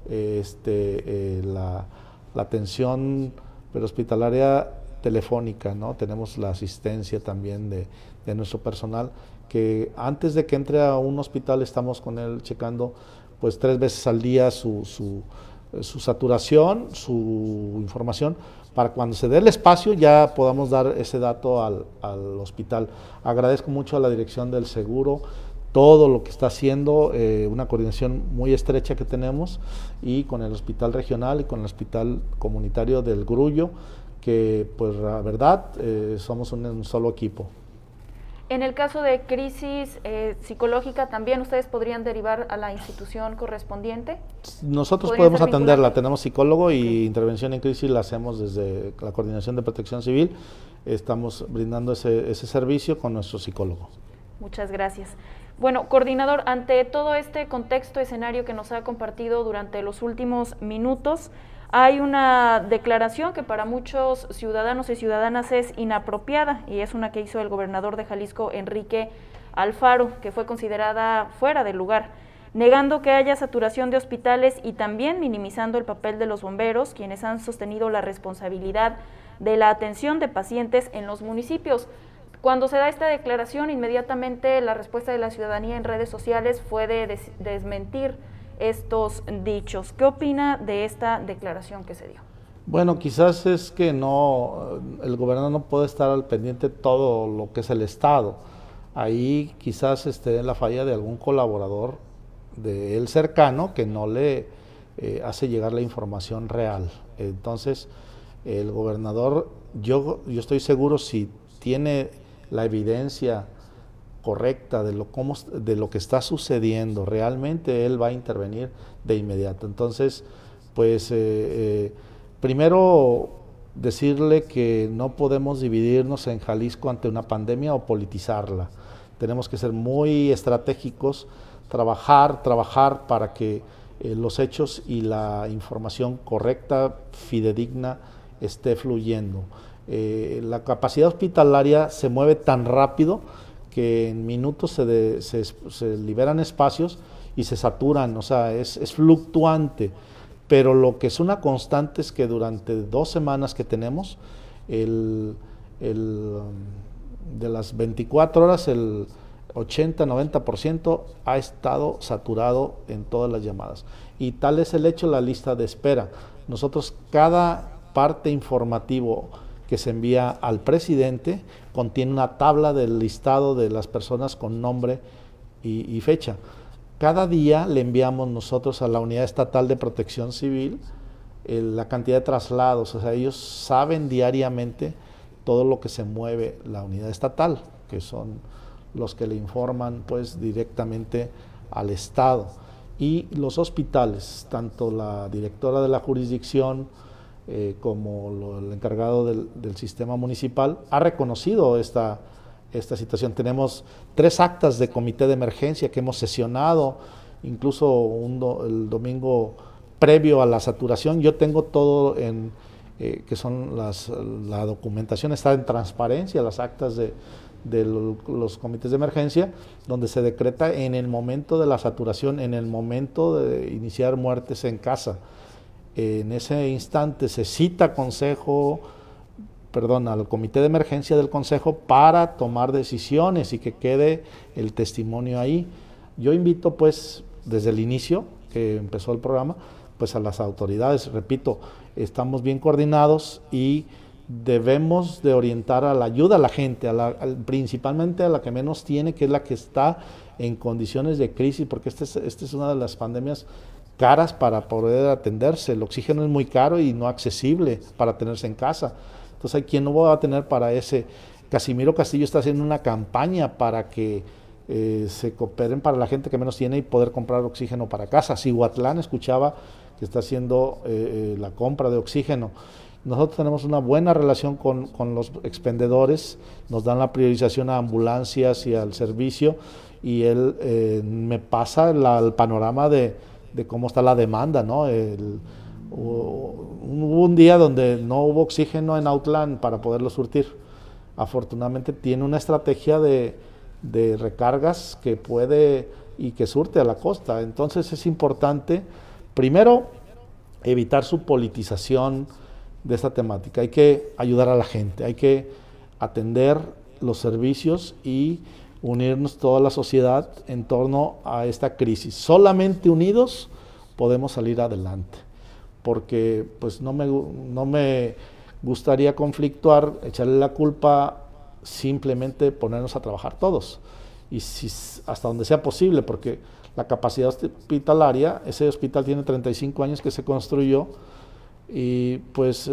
la atención prehospitalaria telefónica, ¿no? Tenemos la asistencia también de nuestro personal, que antes de que entre a un hospital estamos con él checando pues 3 veces al día su saturación, su información, para cuando se dé el espacio ya podamos dar ese dato al hospital. Agradezco mucho a la dirección del seguro todo lo que está haciendo, una coordinación muy estrecha que tenemos, y con el hospital regional y con el hospital comunitario del Grullo, que pues la verdad somos un solo equipo. En el caso de crisis psicológica, ¿también ustedes podrían derivar a la institución correspondiente? Nosotros podemos atenderla, tenemos psicólogo y intervención en crisis la hacemos desde la Coordinación de Protección Civil, estamos brindando ese servicio con nuestro psicólogo. Muchas gracias. Bueno, coordinador, ante todo este contexto, escenario que nos ha compartido durante los últimos minutos, hay una declaración que para muchos ciudadanos y ciudadanas es inapropiada, y es una que hizo el gobernador de Jalisco, Enrique Alfaro, que fue considerada fuera de lugar, negando que haya saturación de hospitales y también minimizando el papel de los bomberos, quienes han sostenido la responsabilidad de la atención de pacientes en los municipios. Cuando se da esta declaración, inmediatamente la respuesta de la ciudadanía en redes sociales fue de desmentir estos dichos. ¿Qué opina de esta declaración que se dio? Bueno, quizás es que el gobernador no puede estar al pendiente de todo lo que es el Estado. Ahí quizás esté la falla de algún colaborador de él cercano que no le hace llegar la información real. Entonces, el gobernador, yo estoy seguro, si tiene la evidencia correcta de lo que está sucediendo, realmente él va a intervenir de inmediato. Entonces, pues primero decirle que no podemos dividirnos en Jalisco ante una pandemia o politizarla. Tenemos que ser muy estratégicos, trabajar para que los hechos y la información correcta, fidedigna, esté fluyendo. La capacidad hospitalaria se mueve tan rápido que en minutos se liberan espacios y se saturan, o sea, es fluctuante, pero lo que es una constante es que durante 2 semanas que tenemos, de las 24 horas, el 80-90% ha estado saturado en todas las llamadas. Y tal es el hecho, la lista de espera. Nosotros, cada parte informativo que se envía al presidente contiene una tabla del listado de las personas con nombre y fecha. Cada día le enviamos nosotros a la Unidad Estatal de Protección Civil la cantidad de traslados, o sea, ellos saben diariamente todo lo que se mueve la unidad estatal, que son los que le informan pues directamente al Estado. Y los hospitales, tanto la directora de la jurisdicción como el encargado del sistema municipal, ha reconocido esta situación. Tenemos 3 actas de comité de emergencia que hemos sesionado, incluso el domingo previo a la saturación. Yo tengo todo que son la documentación, está en transparencia, las actas de los comités de emergencia, donde se decreta en el momento de la saturación, en el momento de iniciar muertes en casa. En ese instante se cita al comité de emergencia del consejo para tomar decisiones y que quede el testimonio ahí. Yo invito pues desde el inicio que empezó el programa pues a las autoridades, repito, estamos bien coordinados y debemos de orientar a la ayuda a la gente, principalmente a la que menos tiene, que es la que está en condiciones de crisis, porque esta es una de las pandemias caras para poder atenderse. El oxígeno es muy caro y no accesible para tenerse en casa. Entonces hay quien no va a tener para ese. Casimiro Castillo está haciendo una campaña para que se cooperen para la gente que menos tiene y poder comprar oxígeno para casa. Cihuatlán escuchaba que está haciendo la compra de oxígeno. Nosotros tenemos una buena relación con los expendedores, nos dan la priorización a ambulancias y al servicio, y él me pasa el panorama de cómo está la demanda, ¿no? Hubo un día donde no hubo oxígeno en Autlán para poderlo surtir. Afortunadamente tiene una estrategia de recargas que puede y que surte a la costa. Entonces es importante, primero, evitar su politización de esta temática. Hay que ayudar a la gente, hay que atender los servicios y unirnos toda la sociedad en torno a esta crisis. Solamente unidos podemos salir adelante, porque pues no me gustaría conflictuar, echarle la culpa, simplemente ponernos a trabajar todos, y hasta donde sea posible, porque la capacidad hospitalaria, ese hospital tiene 35 años que se construyó, y pues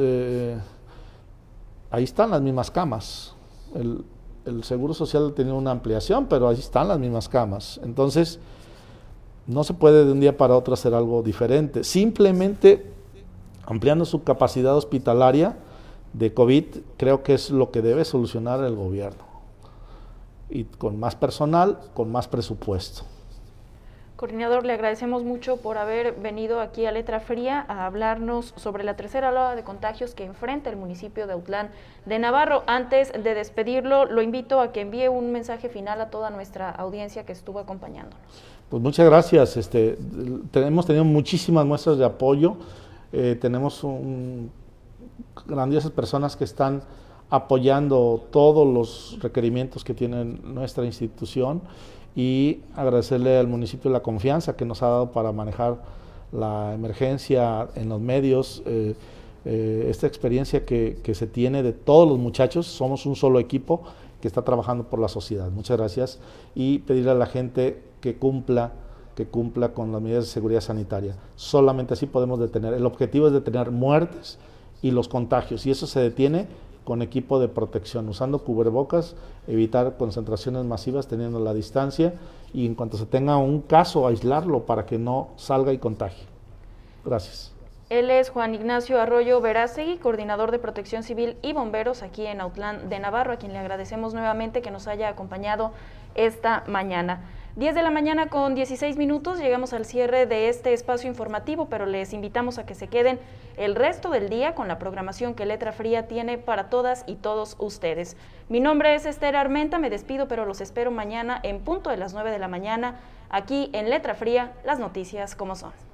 ahí están las mismas camas. El Seguro Social ha tenido una ampliación, pero ahí están las mismas camas. Entonces, no se puede de un día para otro hacer algo diferente. Simplemente ampliando su capacidad hospitalaria de COVID, creo que es lo que debe solucionar el gobierno. Y con más personal, con más presupuesto. Coordinador, le agradecemos mucho por haber venido aquí a Letra Fría a hablarnos sobre la tercera ola de contagios que enfrenta el municipio de Autlán de Navarro. Antes de despedirlo, lo invito a que envíe un mensaje final a toda nuestra audiencia que estuvo acompañándonos. Pues muchas gracias. Hemos tenido muchísimas muestras de apoyo. Tenemos grandiosas personas que están apoyando todos los requerimientos que tiene nuestra institución, y agradecerle al municipio la confianza que nos ha dado para manejar la emergencia en los medios, esta experiencia que se tiene de todos los muchachos. Somos un solo equipo que está trabajando por la sociedad. Muchas gracias, y pedirle a la gente que cumpla con las medidas de seguridad sanitaria. Solamente así podemos detener. El objetivo es detener muertes y los contagios, y eso se detiene con equipo de protección, usando cubrebocas, evitar concentraciones masivas, teniendo la distancia, y en cuanto se tenga un caso, aislarlo para que no salga y contagie. Gracias. Él es Juan Ignacio Arroyo Verástegui, coordinador de Protección Civil y Bomberos aquí en Autlán de Navarro, a quien le agradecemos nuevamente que nos haya acompañado esta mañana. 10 de la mañana con 16 minutos, llegamos al cierre de este espacio informativo, pero les invitamos a que se queden el resto del día con la programación que Letra Fría tiene para todas y todos ustedes. Mi nombre es Esther Armenta, me despido, pero los espero mañana en punto de las 9 de la mañana Aquí en Letra Fría, las noticias como son.